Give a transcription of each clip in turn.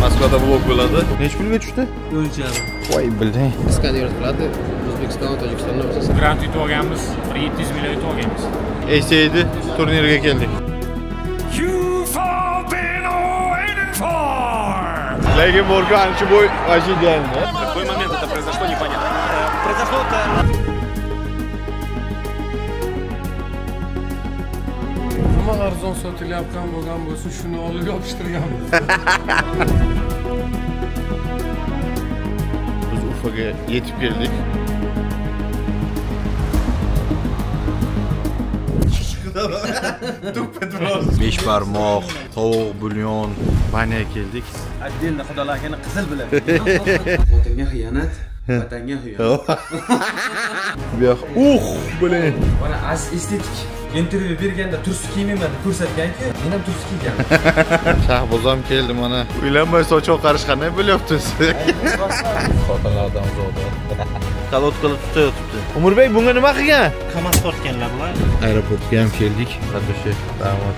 Moskvada vlog bo'ladi. Nech pulga tushdi? 10,5. Voy bilding. Skanier qiladi. O'zbekiston, Tojikistonda o'siz. Grant yutib olganmiz, 700 million yutib olganmiz. ACD turniriga keldik. Lekin Borgo ancha bo'y ожидаем. В какой момент это произошло, непонятно. Произошло это... Nima arzon sotilayotgan bo'lgan bo'lsa, shuni olib yopishtirganmiz. Biz Ufaga yetib keldik. Besh barmoq, tovuq, bulyon, banyaga keldik. Отдельно xudolarga qizil bilan. Xotinga xiyonat, vatanga xiyonat. Bu yoq, bilan. Mana estetik intervyu berganda tursi kiymayman deb ko'rsatganki, men ham tursi kiyganman. Shahbozam keldi mana. Uylanmay soch oqarish qanday bo'lyapti siz? Xotinlardan uzoqda. Qalot qilib tutayotibdi. Umurbek bunga nima qilgan? Kamaz tortganlar bular. Aeroportga ham keldik. Qadrshi, rahmat.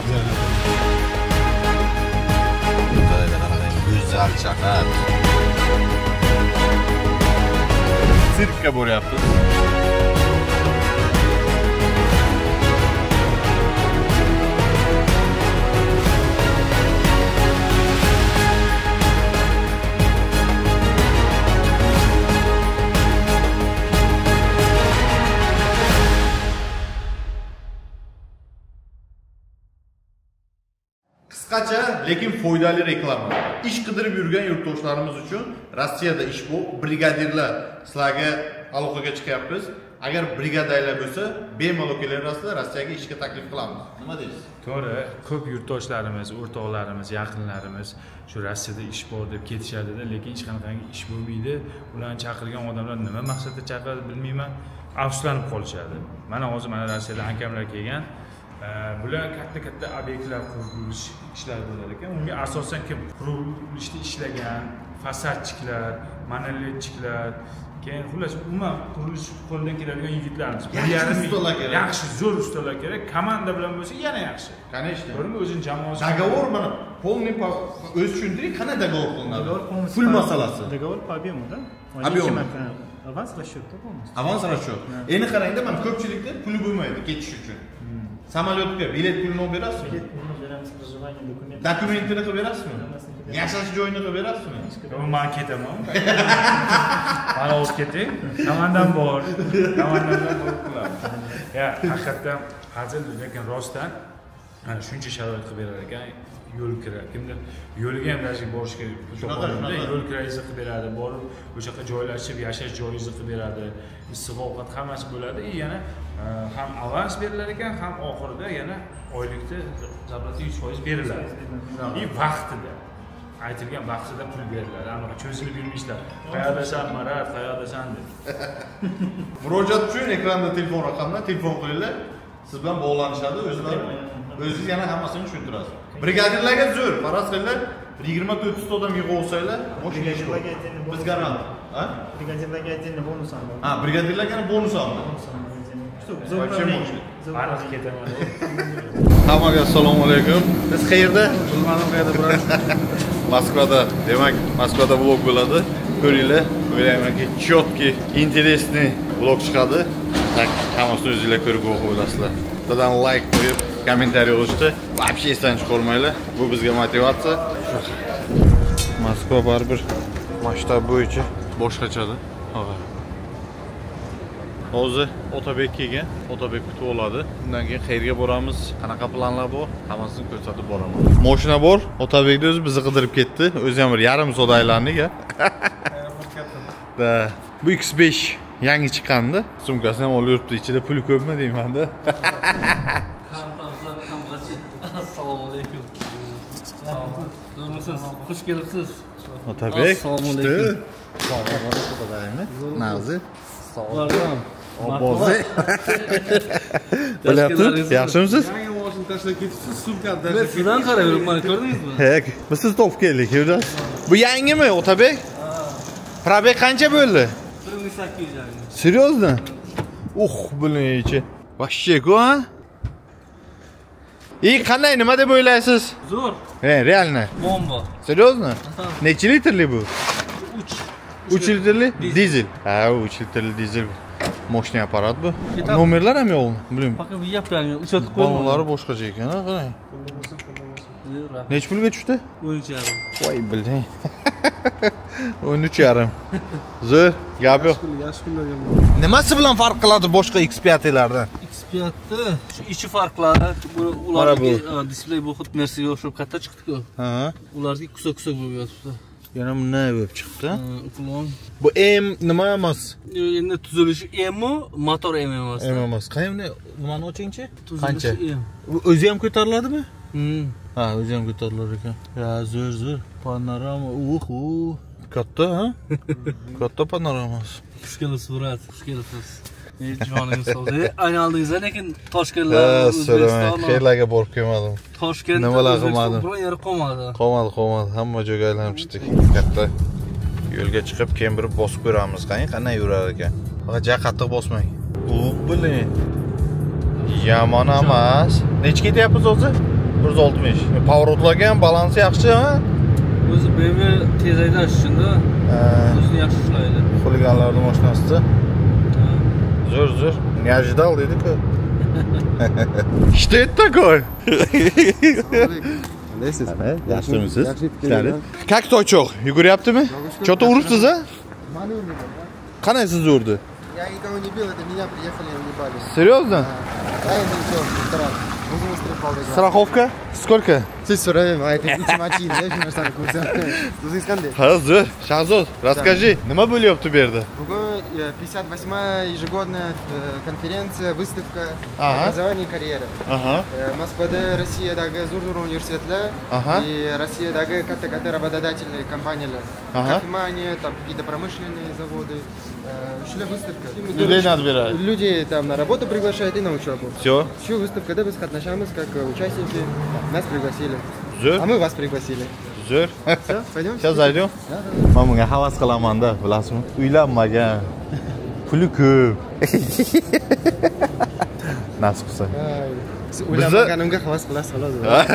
Güzel shahar. Sirkka boryapmiz. Qisqacha, lekin foydali reklama. Ish qidirib yurgan yurtdoshlarimiz uchun Rossiyada ish bu, brigadirlar sizlarga aloqaga chiqyapmiz. Agar brigadaylar bo'lsa, bemalol kelarasizlar, Rossiyaga ishga taklif qilamiz. Nima deysiz? To'g'ri, ko'p yurtdoshlarimiz, o'rtoqlarimiz, yaqinlarimiz shu Rossiyada ish bor deb ketishadi-da, lekin hech qanaqangi ish bo'lmaydi. Ularni chaqirgan odamlar nima maqsadda chaqiradi bilmayman, afsuslanib qolishadi. Mana hozir Rossiyadan hakamlar kelgan. Bular katta obyektlar qurilish ishlari bo'lar ekan. Unga asosan kim qurilishda ishlagan, fasadchilar, monolitchilar, keyin xullas umuman qurilish qo'ldan keladigan yigitlarimiz. Yaxshi, zo'r ustalar kerak. Komanda bilan bo'lsa yana yaxshi. Конечно. Ko'rmi o'zining jamoasi. Договор mana полный o'z tushuntiring, qanday dogovor qilinadi? Pul masalasi. Договор по объему, да? Объем. Аванс расчет полностью. Avans расчет. Endi qarangda, mana ko'pchilikda puli bo'lmaydi ketish uchun. Samolyotga bilet pulini olib berasizmi? Bilet pulini beramiz, проживание, документы. Dokumentini qilib berasizmi? Yashash joyini qilib berasizmi? Men ketaman. Mana olib keting. Namandan bor. Namandandan bor qilamiz. Ya, haqiqatan hazil lekin rostdan mana shuncha sharoit qilib berar ekan. Yo'l kira, kimdir yo'liga ham dajik borishga pul topadi. Yo'l kirayizni qilib beradi, borib o'sha yerga joylashib yashash joyingizni qilib beradi. Issiq ovqat hammasi bo'ladi. Yana ham avans berilar ekan, ham oxirida yana oylikda zaplata 3% beriladi. Vaqtida aytilgan vaqtida pul beriladi. Aniq cho'zilib yurmayishlar. Qayerdasan, Marat, qayerdasan deb. Murojaat uchun ekranda telefon raqamdan telefon qilinglar. Siz bilan bog'lanishadi, o'zingiz yana hammasini tushuntirasiz. Brigadirlarga zo'r, faraz qilinglar, 20-30 odam yig'ib olsanglar, Brigadirlarga aytaylik. biz garant. Ha? Brigadirlarga aytaylik, bonus ham bor. Ha, brigadirlarga bonus ham bor. Aniq ketaman. Hammaga assalomu alaykum. Biz qayerda? Bilmadim qayerda biroz. Moskvada, demak, Moskvada vlog bo'ladi. Ko'ringlar, o'ylaymanki, chotki, интересный vlog chiqadi. Tak, hammasini o'zingizlar ko'rib bo'lasizlar. Dadan like qo'yib, kommentariy yozishni вообще esdan chiqarmanglar. Bu bizga motivatsiya. Moskva baribir masshtab bo'yicha boshqachadir. Hozir Otabek kelgan, Otabek kutib oladi. Undan keyin qayerga boramiz, qanaqa planlar bor, hammasini ko'rsatib boraman. Mashina bor, Otabekni o'zi bizni qidirib ketdi. O'zi ham bir yarim soat aylandik-a. Da, bu X5 yangi chiqqanda, sumkasini ham olib yuribdi, ichida puli ko'pmi deyman-da. Assalomu alaykum. Zo'rmisiz? Xush kelibsiz. Otabek. Assalomu alaykum. Na'zi. Sog'lom. Obozi. Bilyapsiz? Yaxshimisiz? Yangi mashina tashlab ketibsiz, sumkani Men tashlab. sizdan qarayapman, ko'rdingizmi? Biz siz topib keldik, yurasiz. Bu yangimi, Otabek? Probek qancha bo'ldi? 1800 yangi. Серьезно? Uх, блин, вообще, ha? Qanday nima deb o'ylaysiz? Zo'r. Realni. Bomba. Серьезно? Necha litrli bu? 3. 3 litrli dizel. Ha, 3 litrli dizel. Moshni apparat bu. Nomerlar ham yo'qmi? Bilmayman. Faqat bir yaprangi uchatib qo'ydim. Balonlari boshqacha ekan, qarang. Necha pulga tushdi? 13,5. Voy bilding. 13,5. Zo'r, gap yo'q. Nimasi bilan farq qiladi boshqa X5lardan? X5'da shu ichi farqlari, ularga displey bu xuddi Mercedes o'xshab katta chiqdi-ku. Ha. Ularga kusa bo'lib yotibdi. Yana bunday bo'lib chiqdi. Uklon. Bu M nima emas? Endi tuzilishi M, motor M emas. M emas. Qayerda nimani ochingchi? Qancha? Bu o'zi ham ko'tariladimi? Ha, o'zi ham ko'tarilar ekan. Ya, zo'r. Panorama. Katta, ha? Katta panoramasi. Xushkela surat, xushkela qiz. Joningiz sog'di. Aynoldingizda lekin Toshkentlar, O'zbekiston. Xeylarga borib kelmadim. Toshkent nimalar qilmadim? Biron yeri qolmadi. Qolmadi. Hamma joyga aylanib chiqdik. Katta. Yo'lga chiqib, keyin bir bosib ko'ramiz. Qanday yurar ekan. Faqat qattiq bosmang. Bilin. Yomon emas. Necha ketyapmiz o'zi? 160. Pavrotlarga ham balansi yaxshi, ha? O'zi BMW tez haydash uchun-da. O'zini yaxshi ishlaydi. Xuliganlarning mashinasida. Zo'r. Не ожидал, dedi-ku. Что это такое? Qandaysizsiz? Yaxshimisiz? Как toychoq? Yuguryaptimi? Chota uribsiz, a? Qanday siz urdi? Я никого не бил, это меня приехали и уебали. Серьезно? Да, я не ничего, полтора. Страховка? Сколько? Siz so'rayman, ayting, machina, shu narsani ko'rsam. O'zingiz qanday? Ha, zo'r. Shahzoz, расскажи, nima bo'lyapti bu yerda? Bugun 58-я ежегодная конференция, выставка образования и карьеры. Moskvada Rossiyadagi zo'r universitetlar и Rossiyadagi katta работодательные компанияlar. Кофемания, там какие-то промышленные заводы. Shular выставка. Людей отбирают. Людей там на работу приглашают и на учебу. Все. Shu выставкада biz qatnashamiz как участники. Нас пригласили. Zo'r. А мы вас пригласили. Zo'r. Все, пойдем? Сейчас зайдем. Men bunga havas qilaman-da, bilasizmi? Uylanmagan. Puli ko'p. Nasib qilsa. Uylanmaganimga havas qilasiz xolos.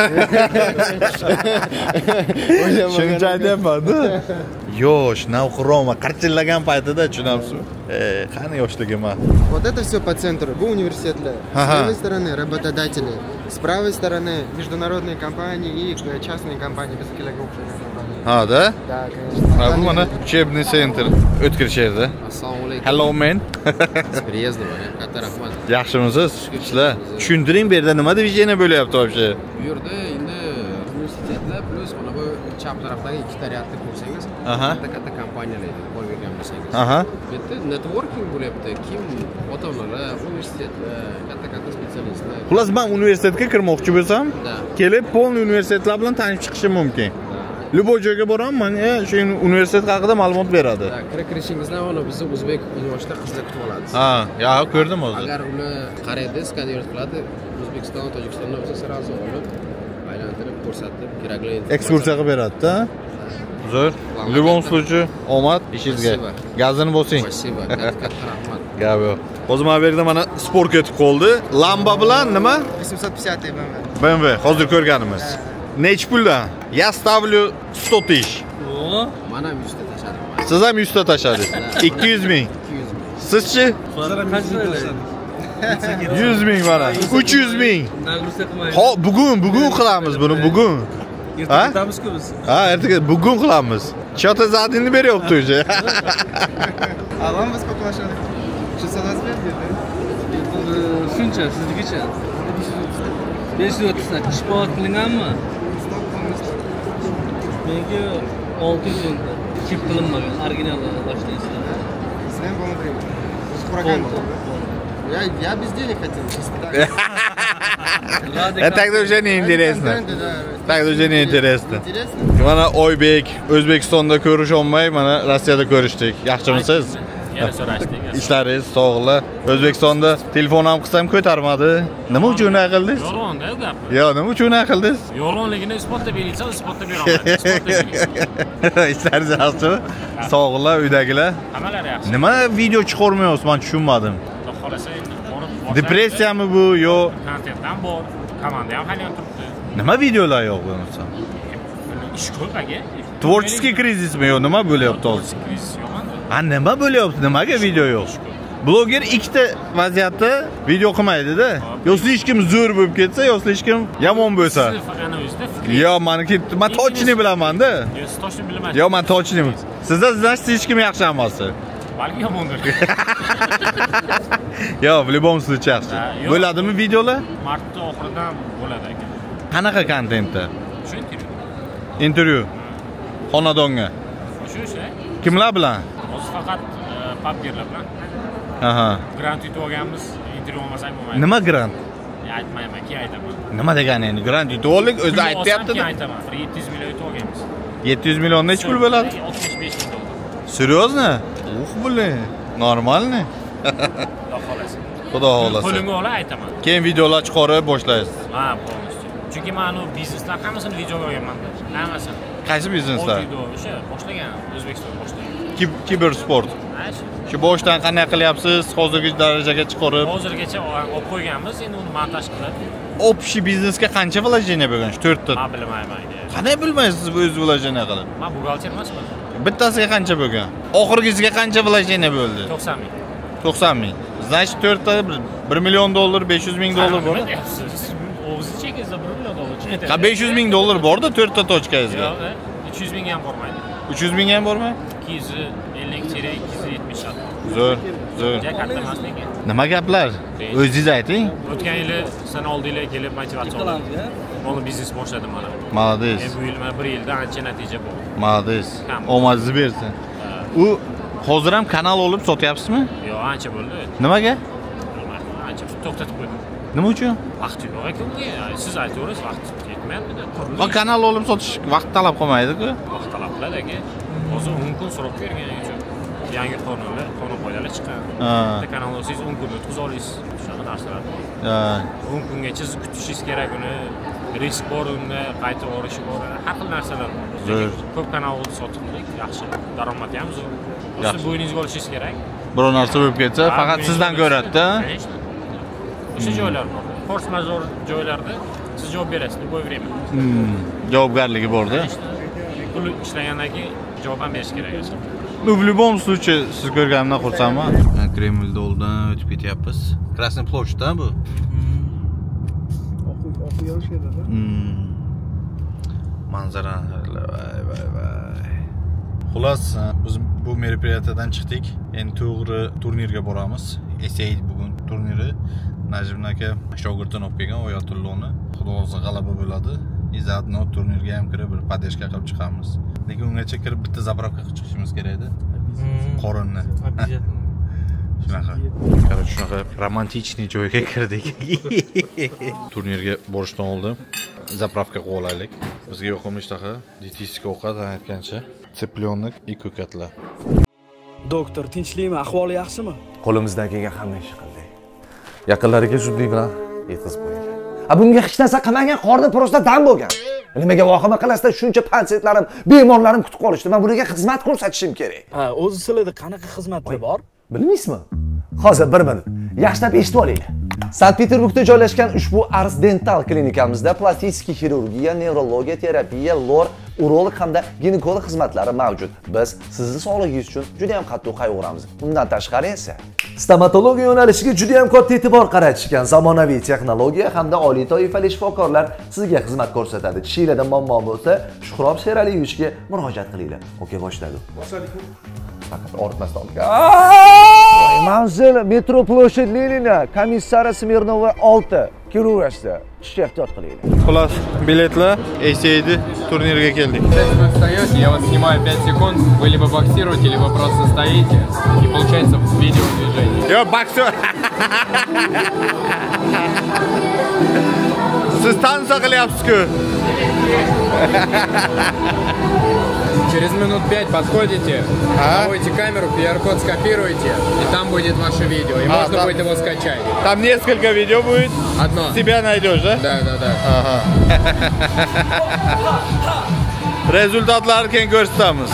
Shuncha aytyapman-da. Yosh, navqironman, qarchillagan paytida tushunamsizmi? Qani yoshligim. Вот это все по центру. Bu университетlar. С левой стороны работодатели, с правой стороны международные компании и частные компании, без каких-либо компаний. Ha, da? Да, конечно. Bu mana Chebni Center O'tkir shahrida. Assalomu alaykum. Hello man. С приездом, katta rahmat. Yaxshimisiz? Sizlar tushuntiring, bu yerda nima diviziyani bo'lyapti вообще? Bu yerda endi universitetlar plus mana bu chap tarafdagi ikkita rядni ko'rsangiz, katta kompaniyalar bor bergan bo'lsangiz. Bu yerda networking bo'lyapti. Kim ota-onalar, universitetlar, katta specialistlar. Xullas, men universitetga kirmoqchi bo'lsam, kelib polniy universitetlar bilan tanishib chiqishim mumkin. Любой joyga boraman, shu universitet haqida ma'lumot beradi. Kirishingizdan oldin bizni O'zbek universiteti qizlar kutib oladi. Ya, ko'rdim o'zi. Agar uni qaraydi, skanner qiladi, O'zbekiston, Tojikistondan bo'lsa sразу olib, aylantirib ko'rsatib, kerakli ekskursiya qilib beradi-da. Zo'r. В любом случае, omad ishingizga. Gazini bosing. Спасибо. Katta rahmat. Gap yo'q. O'zi men bu yerda mana sport ketib qoldi. Lamba bilan nima? 850 BMW. Hozir ko'rganimiz. Necha puldan? Я ставлю 100 тысяч. Mana 100 ta tashladim. Siz ham 100 ta tashladingiz. 200 ming. Sizchi? 100 ming mana. 300 ming. Ha, bugun qilamiz buni, bugun. Ertaga ketamizku biz. Ha, ertaga bugun qilamiz. Chota zadini beryapti o'zi. А вам во сколько лошадок? 625 где-то? Shuncha, siznikicha. 530 ta isbot qilinganmi? Menga 600 ming chip qilinmagan, original boshlaysiz. Sizdan bo'lib turibdi. Huragan. Я без денег хотел, чисто так. Так уже не интересно. Так уже не интересно. Интересно? Mana Oybek O'zbekistonda ko'rish olmay, mana Rossiyada ko'rishdik. Yaxshimisiz? Yana so'rashdik. Ishlaringiz sog'lar. O'zbekistonda telefon ham qilsam ko'tarmadi. Nima uchun unaqa qildingiz? Yolg'on-da gap. Yo, nima uchun unaqa qildingiz? Yolg'onligini isbotlab berilsa, isbotlab beraman. Ishlaringiz yaxshimi? Sog'lar, uydagilar. Hammalari yaxshi. Nima video chiqarmayapsiz? Men tushunmadim. Xudo xolasa endi borib. Depressiyami bu, yo? Kontentdan bor. komanda ham hali ham turibdi. Nima videolar yo'q bo'lmasa? Ish ko'p aka. Tvorческий krizismi yo'q, nima bo'lyapti hozir? Krizis yo'qmi? Ha, nima bo'lyapti? Nimaga video yo'q? Bloger ikkita vaziyatda video qilmaydi-da. Yo'qsa hech kim zo'r bo'lib ketsa, yo'qsa hech kim yomon bo'lsa. Ana o'zida fikr. Yo, meniki men tochni bilaman-da. Yo, siz tochni bilmaysiz. Yo, men tochni. Sizdan hech kim yaxshi emas. Balki yomondir. Yo, в любом случае yaxshi. Bo'ladimi videolar? Martda oxiridan bo'ladi aka. Qanaqa kontentda? Shu intervyu. Intervyu. Xonadonga. Shu. Kimlar bilan? Hozir faqat papgerlar bilan. Aha. Grant yutib olganmiz, intervyu olmasak bo'lmaydi. Nima grant? Aytmayman, keyin aytaman. Nima degani endi? Grant yutib oldik, o'zi aytayapti-da. Keyin aytaman. 700 million yutib olganmiz. 700 million nech pul bo'ladi? 65 ming dollar. Серьезно? Uх, блин. Нормально. Xudo xolasa. Qo'limga olib aytaman. Keyin videolar chiqarib boshlaysiz. Ha, polностью. Chunki men u bizneslar hammasini videoga olganman-da. Hammasini. Qaysi bizneslar? O'sha boshlagan, O'zbekiston boshlagan. Kibersport. Shu boshdan qanday qilyapsiz? Hozirgi darajaga chiqarib. Hozirgacha olib qo'yganmiz, endi uni montaj qilib. Общий biznesga qancha vложение bo'lgan? 4 ta. Men bilmayman. Qanday bilmaysiz o'z vложение qilib? Men buxgalter emasman. Bittasiga qancha bo'lgan? Oxirgisiga qancha vложение bo'ldi? 90 ming. 90 ming. Значит 4 ta 1 million dollar, 500 ming dollar bor. O'zi chekizda 1 million dollar. Ha 500 ming dollar bor-da 4 ta tochkangizga. Yo'q, 300 ming ham bormaydi. 300 ming ham bormi? 250 kerak, 270 shart. Zo'r. Katta emas lekin. Nima gaplar? O'zingiz ayting. O'tgan yili sana oldinglar kelib motivatsiya oldim. Mana biznes boshladim mana. Молодец. Bu yil mana 1 yilda ancha natija bo'ldi. Молодец. Omadingizni bersin. U hozir ham kanal olib sotyapsizmi? Yo'q, ancha bo'ldi. Nimaga? Ancha to'xtatib qo'ydim. Nima uchun? Vaqt yo'q ekan. Siz aytaverasiz, vaqt yetmayapti-da. Va kanal olib sotish vaqt talab qilmaydi-ku. Vaqt talab qiladi aka. Hozir 10 kun so'rab ko'rgan uchun. Yangi qonun qoidalar chiqqan. Bitta kanal olsangiz 10 kun o'tkazib olasiz. Shunaqa narsalar. 10 kungacha siz kutishingiz kerak uni. Risk bor unda, qayta o'rishi bor. Har xil narsalar bor. Ko'p kanal olib sotdik, yaxshi. Daromad ham zo'r. Siz bo'yningizga olishingiz kerak. Biror narsa bo'lib ketsa, faqat sizdan ko'radi-da. O'sha joylar bor. Force major joylarda siz javob berasiz, любое время. Javobgarligi bor-da. Pul ishlagandan keyin javob ham berish kerak ekan. Ну, в любом случае, siz ko'rganimdan xursandman. Kremlda oldan o'tib ketyapmiz. Krasnoy plochda bu. Oq yoshida-da. Manzara, vay. Xullas, biz bu meropриятиядан chiqdik. Endi to'g'ri turnirga boramiz. SA bugun turniri. Najim aka shogirdini olib kelgan Oyatullohni. Xudo xohlasa g'alaba bo'ladi. Izadno turnirga ham kirib bir podeshka qilib chiqamiz. Lekin ungacha kirib bitta zapravka qilib chiqishimiz kerak-da. Qorinni. Shunaqa. Короче, shunaqa romantichniy joyga kirdik. Turnirga borishdan oldin zapravka qilib olaylik. Bizga yoqimli ishtaha, dietistik ovqat aytgancha, tseplyonlik и ko'katlar. Doktor, tinchlikmi? Ahvoli yaxshimi? Qo'limizdan kelgan hamma ishni qildik. Yaqinlariga zudlik bilan yetkazib qo'ydik. Bunga hech narsa qilmagan, qorni prosta dam bo'lgan. Nimaga vahima qilasizlar? Shuncha pansiyatlarim, bemorlarim kutib qolishdi. Men bularga xizmat ko'rsatishim kerak. Ha, o'zi sizlarda qanaqa xizmatlar bor? Bilmaysizmi? Hozir bir minut. Yaxshilab eshitib olinglar. Sankt-Peterburgda joylashgan ushbu Ars Dental klinikamizda plastik xirurgiya, nevrologiya, terapiya, lor, urolog hamda ginekolog xizmatlari mavjud. Biz sizning sog'lig'ingiz uchun juda ham qattiq qayg'uramiz. Bundan tashqari esa stomatologiya yo'nalishiga juda ham katta e'tibor qaratishgan zamonaviy texnologiya hamda oliy toifali shifokorlar sizga xizmat ko'rsatadi. Tishingizda muammo bo'lsa, Shuhrob serali yuzga murojaat qilinglar. Okey, boshladik. Boshladikmi? Faqat ortmasdan. Manzil metro ploshad Lenina, komissariya Smirnova 6. Kelaverasizlar. Tishga ehtiyot qilinglar. Xullas, biletlar ACD turniriga keldik. Если вы встаете, я вас снимаю 5 секунд, вы либо боксируете, либо просто стоите, и получается видеодвижение. Yo, boksер. Siz tansa qilyapsiz-ku. Через минут 5 подходите, наводите камеру, QR-код скопируете, и там будет ваше видео, и можно будет его скачать. Там несколько видео будет. Одно. Себя найдешь, да? Да. Ага. Rezultatlarni keyin ko'rsatamiz.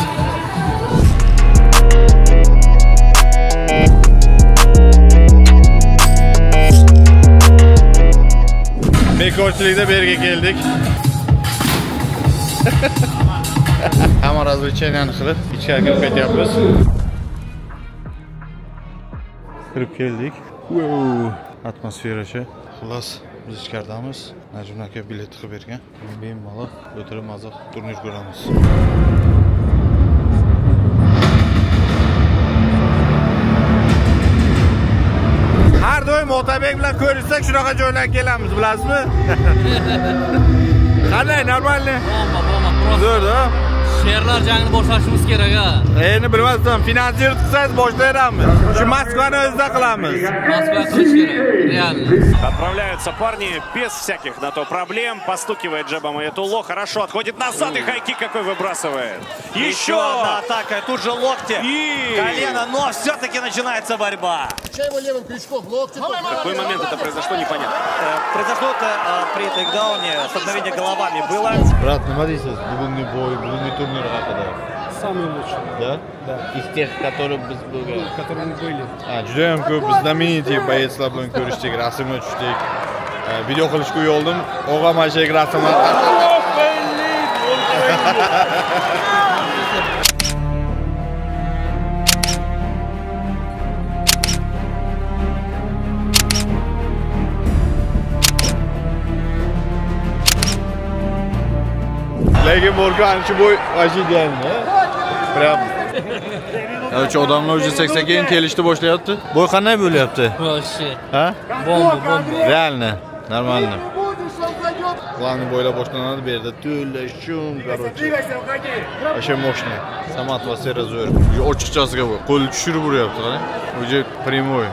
bekorchilikda bu yerga keldik. Hamma razvecheniyani qilib ichkariga kirib ketyapmiz. Kirib keldik. Atmosferachi. Xullas, biz ichkaridamiz. Najmun aka bilet qilib bergan. Bemalol o'tirib maza turnir ko'ramiz. Har doim Otabek bilan ko'rishsak shunaqa joylarga kelamiz, bilasizmi? Qanday, normalmi? Zo'r-da. Sherlar jangini boshlashimiz kerak ha. Endi bilmasam, finansir tutsangiz boshlayamiz. Shu Moskvani o'zida qilamiz. Moskva qilish kerak, реально. Отправляются парни без всяких на то проблем. Постукивает джебом Аятулло. Хорошо отходит назад и хайкик какой выбрасывает. Еще одна атака. Тут же локти. Колено, но все-таки начинается борьба. Его левым крючком, локти. В какой момент это произошло, непонятно. Произошло это при тейкдауне, столкновение головами было. Брат, nima deysiz? Bugungi bo'y, bugungi turnir haqida. Самый лучший. Да? Да. Из тех, которые biz bo'lgan. Которые мы были. Juda ham ko'p biz знаменитый boyetslar bilan ko'rishdik, rasmga tushdik. Video qilishga uyoldim. O'g'am mana shu rasmlar. Lekin Morganchi bo'y vajidan, Prям. Şu odamlar уже 80 kelishni boshlayapti. Bo'y qanday bo'lyapti? Вообще. Ha? Bomba. Реально, нормально. Главное bo'ylab boshlanadi bu yerda. Tula, shum, короче. Вообще мощно. Сама атмосфера zo'r. Ochiqchasiga qo'l tushirib uryapti, qarang. Уже прямой.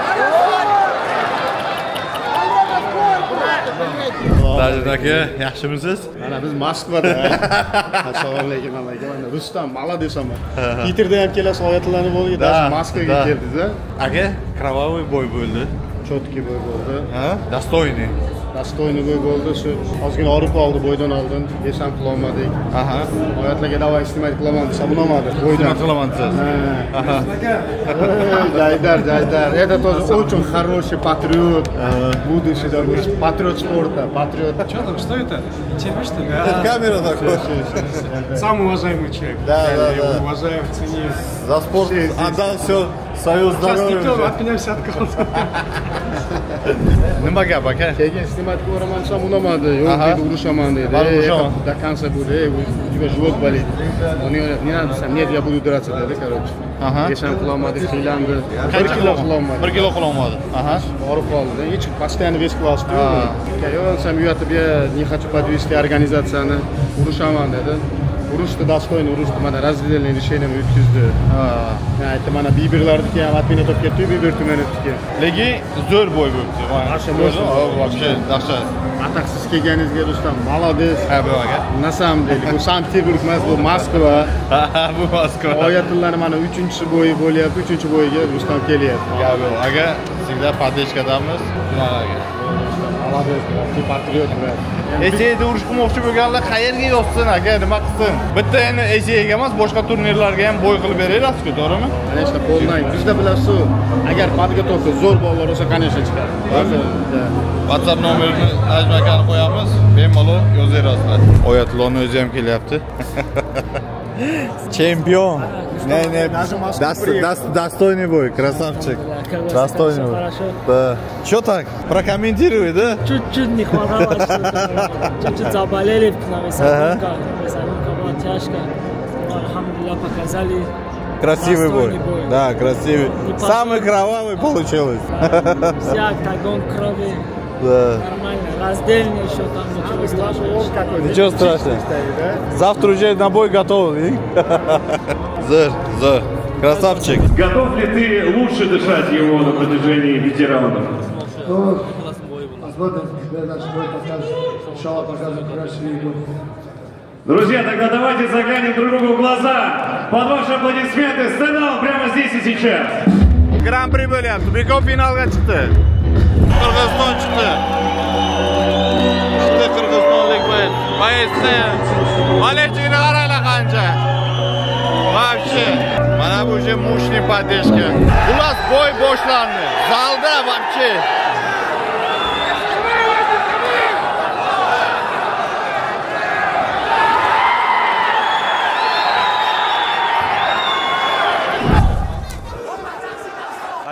Najmun aka, yaxshimisiz? Mana biz Moskvada. Assalomu alaykum aka. Mana Rustam, молодецman. Peterda ham kelasiz, oyatlarni bo'lgan, даже Moskvaga keldiz-a? Aka, kровавый boy bo'ldi. Cho'tki boy bo'ldi. Ha? Достойный. Достойный boy bo'ldi. Shu ozgina orib oldi boydan oldin. Desam qilolmadik. Aha. Oyatlarga davay istimat qilaman desa bo'lmadi. Boydan qilaman desiz. Aha. Jaydar. Это тоже очень хороший патриот. Будущий патриот спорта, патриот. Что там, что это? Чем что ли? Камера такой. Самый уважаемый человек. Да. Его уважаю, в цене. За спорт отдал все свое здоровье. Сейчас никто от меня все отказывается. Nima gap aka? Keyin istimat ko'raman desam unamadi. Yo'q dedi, urushaman dedi. До конца буду. У тебя живот болит. Он говорит, не надо, нет, я буду драться, dedi, короче. Desam qilolmadi, qiylandi. 1 kilo qilolmadi. 1 kilo qilolmadi. Aha. Orib qoldi. Hech постоянно вес классda. Я сам uyatib, я не хочу подвести организацияni. Urushaman dedi. Urushdi, достойный urushdi. Mana разделение решением o'tkazdi. Aytdi, mana Biberlarniki ham отменить olib ketdi, Biber tumanidagi. Lekin zo'r bo'y bo'libdi. Вообще, dahshat. Ataksiz kelganingizga Rustam, молодец. Ha, bu aka. На самом деле, bu Sankt-Peterburg emas, bu Moskva. Bu Moskva. Oyatullarni mana 3-bo'yi bo'lyapti, 3-bo'yiga Rustam kelyapti. Gap yo'q. Aka, sizlar padechkadamiz. Aka. Молодец, patriot. Eseyda urush qilmoqchi bo'lganlar qayerga yozsin aka, nima qilsin? Bitta endi eseyga emas, boshqa turnirlarga ham bo'y qilib beraylik-ku, to'g'rimi? Конечно, полный. Bizda bilasiz, agar podgotovka zo'r bolalar bo'lsa, конечно chiqadi. WhatsApp nomerini Najmun akani qo'yamiz, bemalol yozaverasizlar. Oyatullohning o'zi ham kelyapti. Чемпион. Достойный бой, красавчик. Достойный бой. Да. Что так? Прокомментируй, да? Чуть-чуть не хватало. Чуть-чуть заболели на весовинка. Весовинка была тяжко. Алхамдулилlah, показали. Красивый бой. Да, красивый. Самый кровавый получилось. Вся огонь крови. Да. Нормально. Раздельно еще там ничего страшного. Ничего страшного. Завтра уже на бой готов. Зэр. Красавчик. Готов ли ты лучше дышать его на протяжении 5 раундов? Друзья, тогда давайте заглянем друг другу в глаза. Под ваши аплодисменты стендап прямо здесь и сейчас. Гран-при bo'lyapti. Bekov finalga chiqdi. Qirg'iziston chiqdi. Qirg'izistonlik boyesi. Malechini qaranglar qancha. Вообще. Mana bu уже мощный поддержка. Xullas boy boshlandi. Zalda вообще.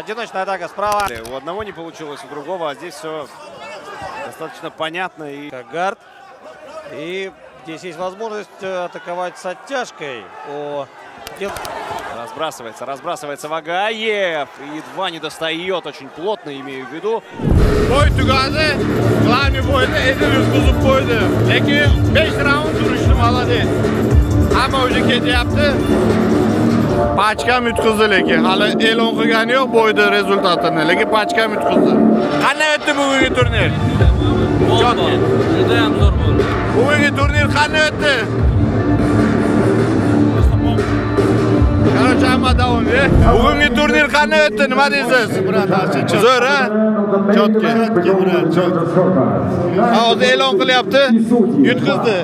Одиночная атака справа. У одного не получилось, у другого, а здесь все достаточно понятно. И Гард. И здесь есть возможность атаковать с оттяжкой. Разбрасывается Вагаев. И едва не достает, очень плотно, имею в виду. Boy tugadi. Glani boyda Edil yutqizib qo'ydi. Lekin 5 raund turishdi, молодец. Hamma o'zi ketyapti. Pachkam yutqizdi lekin hali e'lon qilgani yo'q boyda rezultatini. Lekin pachkam yutqizdi. Qanday o'tdi bugungi turnir? Juda ham zo'r bo'ldi. Bugungi turnir qanday o'tdi? Короче, hamma davom et. Bugungi turnir qanday o'tdi? Nima deysiz? Zo'r, ha? Chotki. Hozir e'lon qilyapti. Yutqizdi.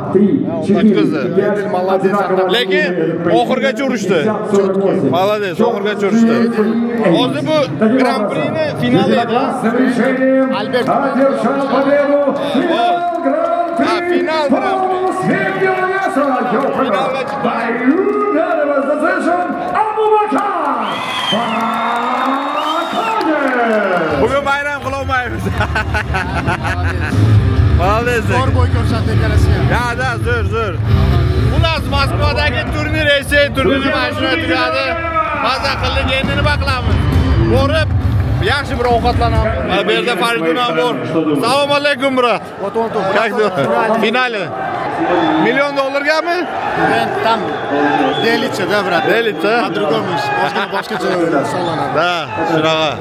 Lekin oxirgacha urishdi. Молодец, oxirgacha urishdi. Hozir bu Grand Prixni finali edi. Albatta. Final Grand Bugün bayram qilolmaymiz. Молодец. Zo'r bo'y ko'rsatdi ikkalasi ham. Ya da, zo'r. Xullas Moskvadagi turnir esa turnirni mana shunday tugadi. Maza qildik, endi nima qilamiz? Borib yaxshi bir ovqatlanamiz. Bu yerda Faridun ham bor. Assalomu alaykum, brat. Как дела? Finali. $1 million Там делится, да, брат? Делится? По-другому. Boshqacha hisoblanadi. Да, shunaqa.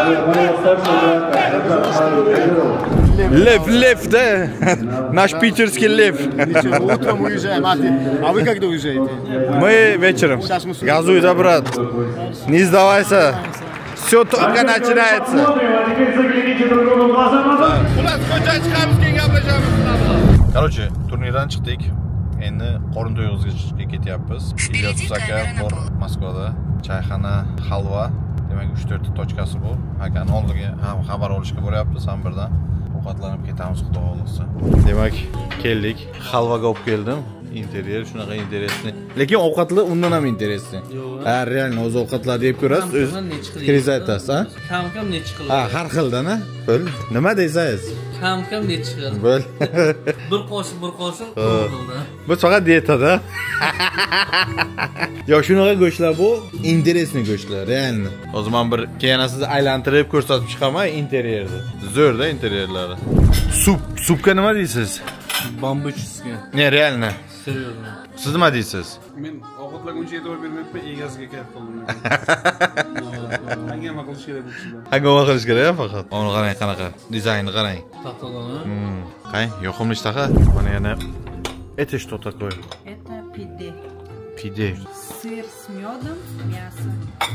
Лев, да? Наш питерский лев. Утром уезжаем, а вы когда уезжаете? Мы вечером. Газуй, да, брат. Не сдавайся. Все только начинается. Короче, turnirdan chiqdik. Endi qorin to'yg'izgichga ketyapmiz. Ilyos aka bor Moskvada. Chayxona, halva. Demak 3-4 ta tochkasi bor. Akani oldiga ham xabar olishga boryapmiz ham birdan. Ovqatlanib ketamiz, xudo xohlasa. Demak, keldik. Halvaga olib keldim. Interyer shunaqa interesni. Lekin ovqatlar undan ham interesni. Ha, real o'z ovqatlarni yeb ko'rasiz, o'z fikringizni aytasiz, ha? Kam necha xil. Ha, har xildan-a? Bo'l. Nima deysiz? Kam necha xil. Bo'l. Bir qoshiq qildi. Bu faqat dietada. Yo, shunaqa go'shtlar bu, interesni go'shtlar, realni. O'zi men bir keyin sizni aylantirib ko'rsatib chiqaman interyerni. Zo'rda interyerlari. Supga nima deysiz? Bambuchskiy. Ne, realni? Серьезно. Siz nima deysiz? Men ovqatlaguncha e'tibor bermayapman, egasiga kayf qildim. Hangama qilish kerak bo'lsa. Hangama qilish kerak faqat. Uni qarang, qanaqa dizaynni qarang. Taxtadan. Qay, yoqimli ishtaha. Mana yana это что такое? Это пиде. Пиде. Сыр с медом, мясо.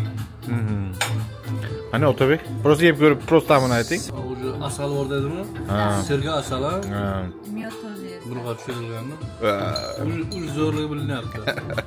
Hani Otabek? Просто yeb ko'rib, просто tamini ayting. Уже asal bor dedimi? Sirga asal. Mед тоже есть. Burg'a tushirilganmi? Uj zo'rligi bilinyapti.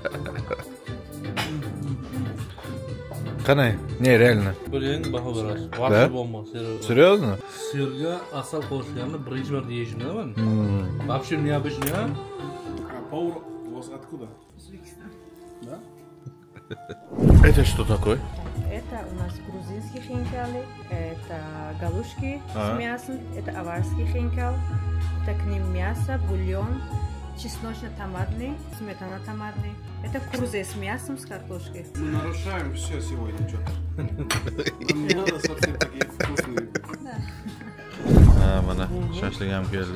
Qanday? Ne, realni? Bo'ling, baho berasiz. Vaqti bo'lmas. Серьезно? Sirga asal qo'shganni birinchi marta yeyishimdan. Вообще необычно. Повар у вас откуда? Да? Это что такое? Это у нас грузинский хинкали, это галушки с мясом, это аварский хинкал, это к ним мясо, бульон, чесночно-томатный, сметана-томатный. Это крузе с мясом, с картошкой. Мы нарушаем все сегодня что-то. Нам не надо совсем такие вкусные. Ha, mana shashlik ham keldi.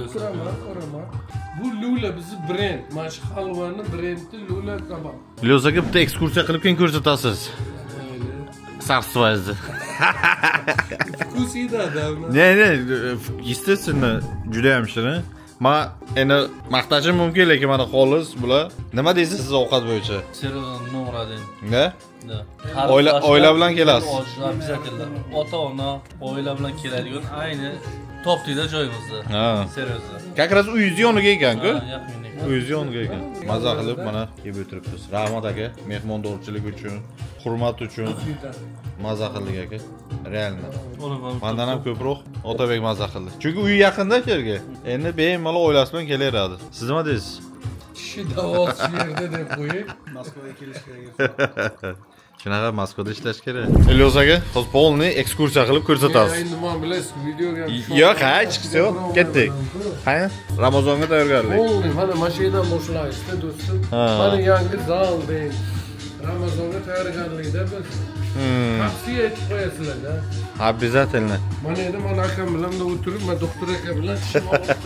Bu Lula bizi brend. Mana shu halvani brendi Lula kebab. Ilyos aka bitta ekskursiya qilib keyin ko'rsatasiz. Sarstvozni. Вкусida da. Ne, естественно, juda ham shirin. Men endi maqtashim mumkin, lekin mana xolis bular. Nima deysiz siz ovqat bo'yicha? Serozan nomradin. Ne? Oila bilan kelasiz. Обязательно. Ota-ona, oila bilan keladigan ayni top-tida joyimizda. Ha. Serozan. Как раз uyingiz yoniga ekan-ku. Yaqinlik. Uyingiz yoniga ekan. Maza qilib mana yeb o'tiribmiz. Rahmat aka, mehmondorchilik uchun, hurmat uchun. Maza qildik aka. Realni. Mendan ham ko'proq Otabek maza qildi. Chunki uyi yaqinda yerga. Endi bemalol oilasi bilan kelaveradi. Siz nima deysiz? kishi davosi yerda deb qo'ying. Moskvaga kelish kerak. Shunaqa Moskvada ishlash kerak. Ilyos aka, hozir polniy ekskursiya qilib ko'rsatasiz. Endi nima bilasiz, videoga Yo'q, hech yo'q, ketdik. Qani? Ramazonga tayyorgarlik. Polniy, mana mashinadan boshlaysiz, do'stim. Mana yangi zal deng. Ramazonga tayyorgarlikda biz tavsiya etib qo'yasizlar-da. Обязательно. Mana endi men akam bilan da o'tirib, men doktor aka bilan tishim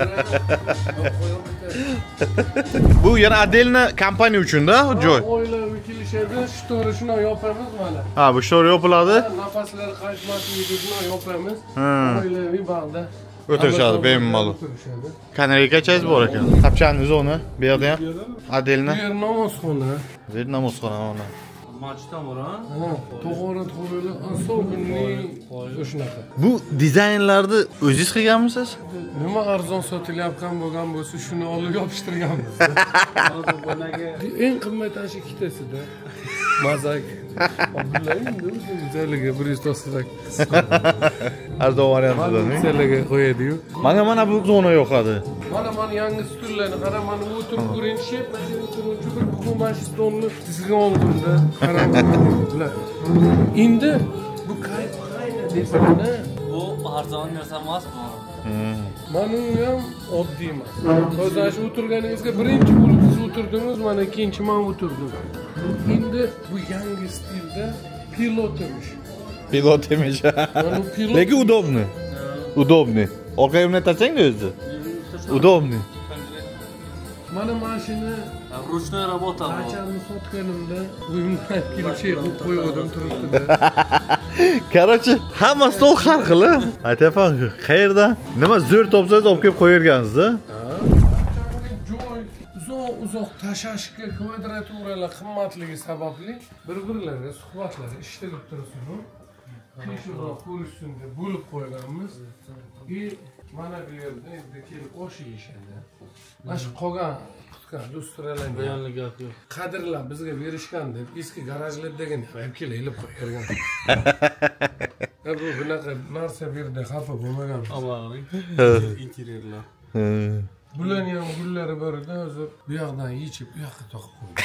Bu yana отдельно kompaniya uchun-da, joy. Oilaviy kelishadi, shtori shuni yopamiz mana. Ha, bu shtor yopiladi. Nafaslar qaytmasligi shuni yopamiz. Oilaviy bag'da. O'tirishadi, bemalol. Kanalga qachaysiz bor ekan. Tapchani zona, bu yerda ham отдельно. Bu yer namozxona. Bu yer namozxona mana. Maçdan var ha? To'g'ri to'g'ri asosiy shunaqa. Bu dizaynlarni o'zingiz qilganmisiz? Nima arzon sotilayotgan bo'lgan bo'lsa, shuni olib yopishtirganmiz. Eng qimmat ashi ikkitasida. Mazak. Abdullayimda o'zimizlarga 190 Arzon variantida. Sizlarga qo'yadi-yu. Mana bu zona yo'qadi. Mana yangi stullarni qara, mana o'tirib ko'ring, shep, mana o'tiruvchi bir hukumat stolni sizga oldimda. Endi bu qayta desangda Bu arzon narsa emas bu. Mana ham oddiy emas. Hozir shu o'tirganingizga birinchi bo'lib siz o'tirdingiz, mana ikkinchi men o'tirdim. Endi bu yangi stilda pilot emish. Pilot emish. Lekin удобный. Удобный. Orqaga o'rnatsang-da o'zi. Удобный. Mana mashina Ручная работа. Qachonni sotganimda uyimdan kelib qilib qo'ygandim turibdi-da. Короче, hamma stol har xil. Aytayapman, qayerdan nima zo'r topsangiz olib kelib qo'yargansiz-da. Joy uzoq tashashga kvadraturalar qimmatligi sababli bir-birlariga suhbatlari ishtirib tursin-ku. Teshibroq ko'rishsin deb bo'lib qo'yganmiz. Mana bu yerda endi kelib osh yeyishadi. Mana shu qolgan do'stlarga Bayonlik yo'q. qadrlab bizga berishgan deb eski garajlardagini olib kelib ilib qo'ygan. Bu bunaqa narsa berdi, xafa bo'lmaganmiz. Allohing. Interyerlar. Bularning ham gullari bor edi, hozir bu yoqdan yechib, bu yoqqa to'qib qo'ydim.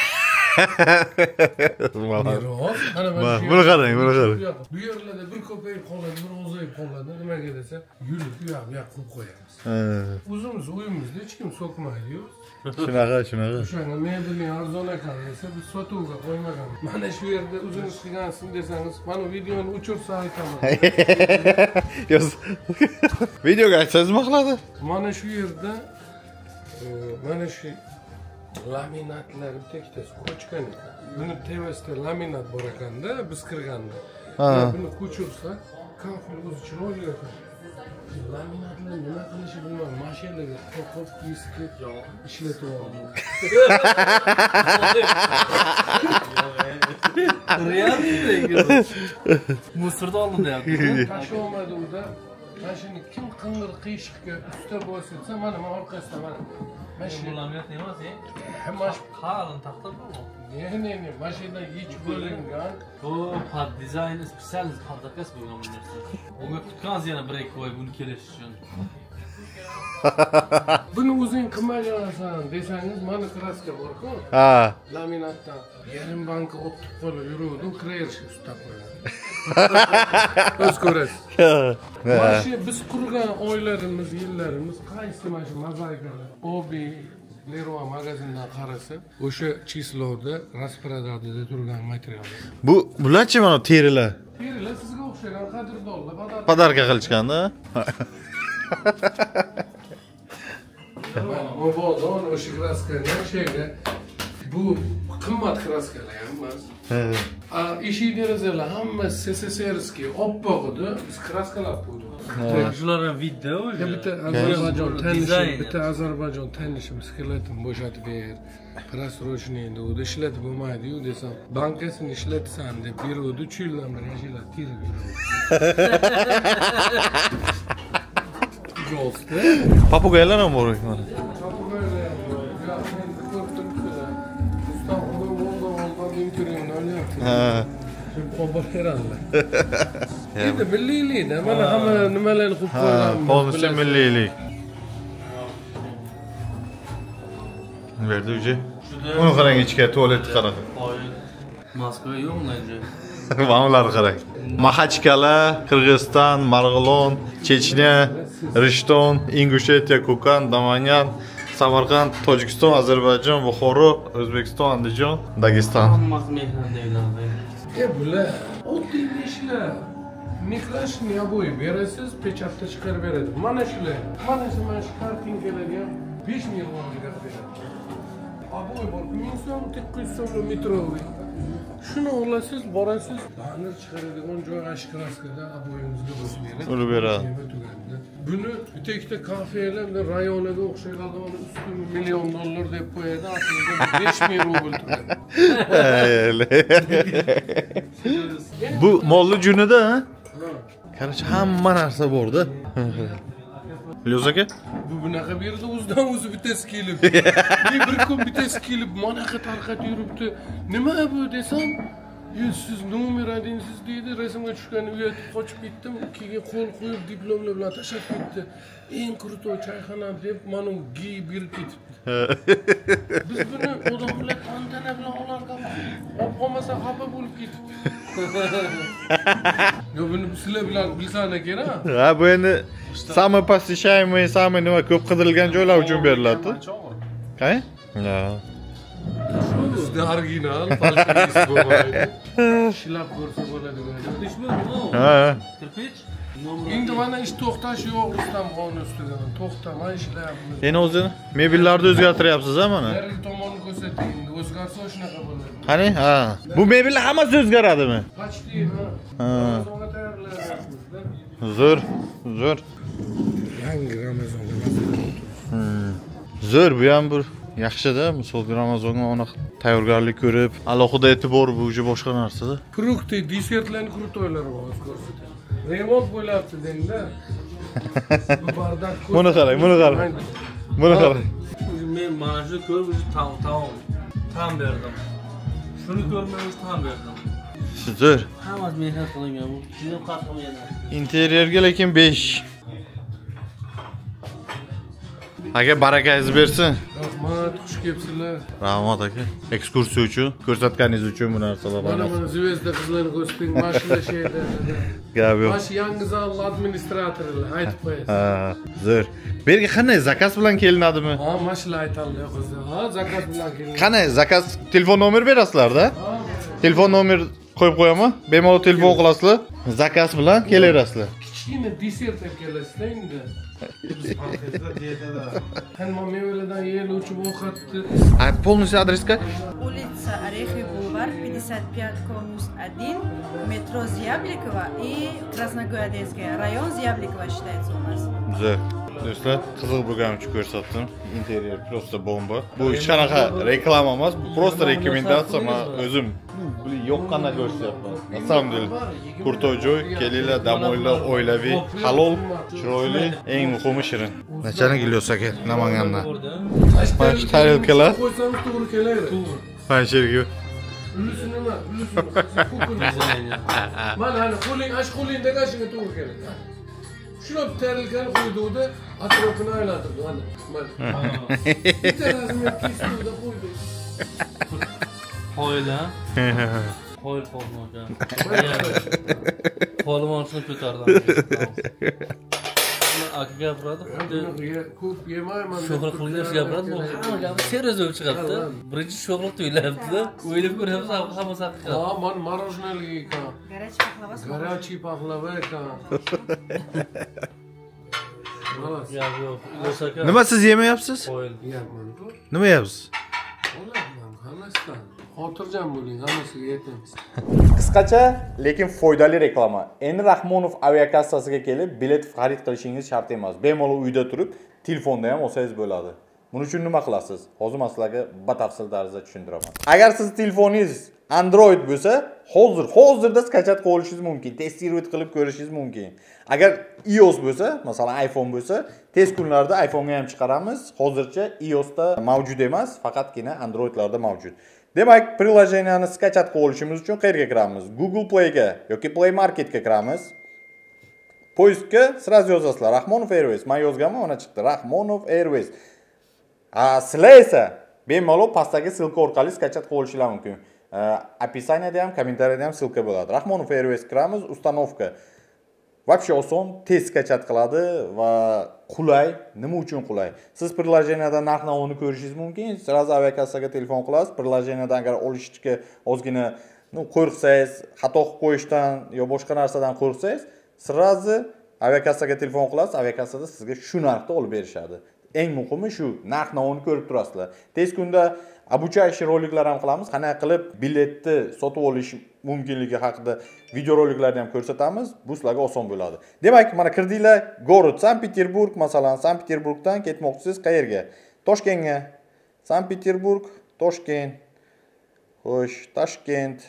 Buni qarang, buni qarang. Bu yerlarda bir ko'payib qoladi, bir ozayib qoladi. Nimaga desa, yurib bu yoq qilib qo'yamiz. O'zimiz uyimizda hech kim so'kmaydi-yu. Shunaqa. O'shanga mebelning arzon ekan desa, biz sotuvga qo'ymaganmiz. Mana shu yerda o'zingiz qilgansiz desangiz, mana videoni o'chirsa aytaman. Videoga aytsangiz nima qiladi? Mana shu yerda mana shu laminatlar bittasi ko'chgan ekan. Buni tevasida laminat bor ekanda, biz kirganda. Buni ko'chirsa, kafil o'zi chiroyli ekan. Laminatlar nima qilishi bilmayman. Mashinaga qo'qib diski ishlatib oldim. Musurda oldim deyapti. Tashlolmadi unda. Mashina kim qing'ir qiyshiqqa usta bo'lsa, mana men orqasidan mana. Bu laminat emas, Hamma qalin taxta bu. Ne, mashina yechib bo'lingan. Bu pad dizayn spesial pardakas bo'lgan bu narsa. Unga tutgansiz yana break qo'yib buni kelish uchun. Buni o'zing qilmagansan desangiz, mana kraska bor-ku. Laminatdan yarim banka o'tib qolib yuruvdim, kirayirishga ustab qo'ygan. O'z ko'rasiz. Mana biz qurgan oylarimiz, yillarimiz qaysi mana shu mozaikalar, Obi Leroy magazindan qarasa, o'sha chislovda rasprodatda turgan material. Bularchi mana terilar. Terilar sizga o'xshagan qadrdonlar, Podarka qilishganda. Mobozon o'sha kraskalar shega bu qimmat kraskalar emas. Eshik derazalar hammasi SSSRskiy oppoq edi, biz kraskalab qo'ydik. Shular ham video o'sha. Bitta Ozarbayjon tanishim skeletini bo'shatib ber. Prasrochniy udi ishlatib bo'lmaydi-yu desam, bankasini ishlatsan deb beruvdi, 3 yildan beri yashilab tirib yuradi. Papugaylar ham bor ekan. Papugaylar ham bor. Ko'rib turibsizlar. Istanbulda intervyuni olyapti. Qo'bol herallar. Endi milliylikda mana hamma nimalarni qilib qo'ygan. Polniy milliylik. verdi uje. Uni qarang, ichki tualetni qarang. Moskva yo'q bence. Mana ularni qarang. Maxachkalar, Qirg'iziston, Marg'ilon, Chechnya, Rishton, Ingushetiya, Ko'kan, Namangan, Samarqand, Tojikiston, Ozarbayjon, Buxoro, O'zbekiston, Andijon, Dageston. Hammasi mehnatdagilar. Bular oddiy ishlar. Mikrashni yaboy berasiz, pechatda chiqarib beradi. Mana shular. Mana shu kartinkalarga 5 ming so'mga beradi. Aboy bor, 1000 so'm, 900 so'm metroviy. Shuni olasiz, borasiz, banner chiqaradigan joy ashkraskada aboyingizga bosib beradi. Uni beradi. Buni bitta ikkita kafelarda rayonlarga o'xshay qolgan ustun million dollar deb qo'yadi, aslida 5 ming rubl turadi. Bu molli junida, ha? Qarach, hamma narsa bor-da. Ilyos aka? Bu bunaqa berdi, o'zidan o'zi bitasi kelib. Bir kun bitasi kelib, monaqa tarqatib yuribdi. Nima bu desam, siz nomeradingiz deydi, rasmga tushgan uyga qochib ketdim, keyin qo'l qo'yib diplomlar bilan tashlab ketdi. Eng krutoy choyxona deb mana gi berib ketibdi. Biz buni odamlar tantana bilan olarkan, olmasa xafa bo'lib ketibdi. Yo, buni sizlar bilan bilsanglar kerak. Ha, bu endi самый посещаемый, самый nima ko'p qidirilgan joylar uchun beriladi. Qay? Ha. Bizda original, falsifik bo'lmaydi. Ishlab ko'rsa bo'ladigan. Ha. Kirpich? Endi mana ish to'xtash yo'q Rustamxon ustida. To'xtamay ishlayapmiz. Endi o'zi mebellarni o'zgartiryapsiz-a mana? Nari tomonni ko'rsating. Endi o'zgarsa shunaqa bo'ladi. Qani? Ha. Bu mebellar hammasi o'zgaradimi? Почти, ha. Ramazonga tayyorlayapmiz-da. Zo'r, zo'r. Yangi Ramazonga. Zo'r, bu ham bir yaxshi-da, misol Ramazonga ona tayyorgarlik ko'rib, alohida e'tibor bu uje boshqa narsa-da. Frukti, desertlarni krutoylari bor, ko'rsating. Remont bo'lyapti dengda. Bu bardak. Buni qarang, buni qarang. Buni qarang. Men mana shu ko'rib, tam berdim. Shuni ko'rmay tam berdim. Zo'r. Hammasi mehnat qilingan, bu juda qattiq. Interyerga lekin 5. Aka, barakangiz bersin. Rahmat, xush kelibsizlar. Rahmat aka. Ekskursiya uchun, ko'rsatganingiz uchun bu narsalar. Mana zvezda qizlarni ko'rsating, mashina shayda. Gap yo'q. Mash yangi zal administratorlar aytib qo'yasiz. Ha, zo'r. Bu yerga qanday zakaz bilan kelinadimi? Ha, mashlar aytadi qizlar. Ha, zakaz bilan kelinadi. Qanday zakaz telefon nomer berasizlar-da? Telefon nomer qo'yib qo'yaman. Bemalol telefon qilasizlar. Zakaz bilan kelaverasizlar. Kichkina desert deb kelasizda endi. Hamma mevalardan yeyiluvchi ovqatni. А полностью адрес как? Улица Ореховый бульвар, 55 корпус 1, метро Зябликова и Красногвардейская. Район Зябликова считается у нас. Güzel. Do'stlar, qiziq bo'lgani uchun ko'rsatdim. Interyer просто bomba. Bu hech qanaqa reklama emas, bu просто rekomendatsiya. Men o'zim yoqqandan ko'rsatyapman. На самом деле, kurtoy joy, kelinglar, dam o'yinglar, oilaviy, halol, chiroyli, eng muhimi shirin. Nachalik Ilyos aka, Namangandan. Mana shu tarelkalar. Qo'ysangiz to'g'ri kelaydi. Mana shu yerga. Ulusi nima? Mana qo'ling, qo'lingdagi shunga to'g'ri keladi. Shunab tarelkani qo'ydi-da, atrofini aylantirdi. Mana. Bitta razmer kesdi-da qo'ydi. Qo'yla. Qo'yil polvonga. Polvonni ko'tardi. Aka gapiradi. Ko'p yemayman. Sho'xlik qilgan gapiradi. Bu hamma gapi serios bo'lib chiqadi. Birinchi sho'xlik tuyulyapti-da. O'ylab ko'ryapsiz, hammasi haqiqat. Ha, men morojnolik ekan. Горячий paxlava ekan. Nima siz yemayapsiz? Nima yeyapsiz? Olamam, hammasidan. Xotirjam bo'ling, hammasiga yetamiz. Qisqacha, lekin foydali reklama. Endi Rahmonov aviakassasiga kelib, bilet xarid qilishingiz shart emas. Bemalol uyda turib, telefonda ham olsangiz bo'ladi. Buning uchun nima qilasiz? Hozir men sizlarga batafsil tarzda tushuntiraman. Agar siz telefoningiz Android bo'lsa, hozirda skachat qilib olishingiz mumkin, testировать qilib ko'rishingiz mumkin. Agar iOS bo'lsa, masalan iPhone bo'lsa, tez kunlarda iPhone'ga ham chiqaramiz. Hozircha iOSda mavjud emas, faqatgina Androidlarda mavjud. Demak, приложениyani skachat qilib olishimiz uchun qayerga kiramiz? Google Play ga yoki Play Marketga kiramiz. Poyistga sразу yozasizlar Rahmonov Airways. Men yozganman, mana chiqdi Rahmonov Airways. Sizlar esa bemalol pastdagi silka orqali skachat qilib olishingiz mumkin. Описаниеda ham, kommentariyada ham silka bo'ladi. Rahmonov Airways kiramiz, ustanovka. Вообще oson, tez skachat qiladi va qulay. Nima uchun qulay? Siz приложениеdan narx-navoni ko'rishingiz mumkin. Sразу aviakassaga telefon qilasiz. Приложениеdan agar olishga ozgina qo'rqsangiz, xato qilib qo'yishdan yo boshqa narsadan qo'rqsangiz, sразу aviakassaga telefon qilasiz, aviakassada sizga shu narxda olib berishadi. Eng muhimi shu, narx-navoni ko'rib turasizlar. Tez kunda обучающий roliklar ham qilamiz. Qanday qilib biletni sotib olish mumkinligi haqida video roliklarni ham ko'rsatamiz. Bu sizlarga oson bo'ladi. Demak, mana kirdinglar, город Sankt-Peterburg, masalan, Sankt-Peterburgdan ketmoqchisiz qayerga? Toshkentga. Sankt-Peterburg, Toshkent. Xo'sh, Toshkent.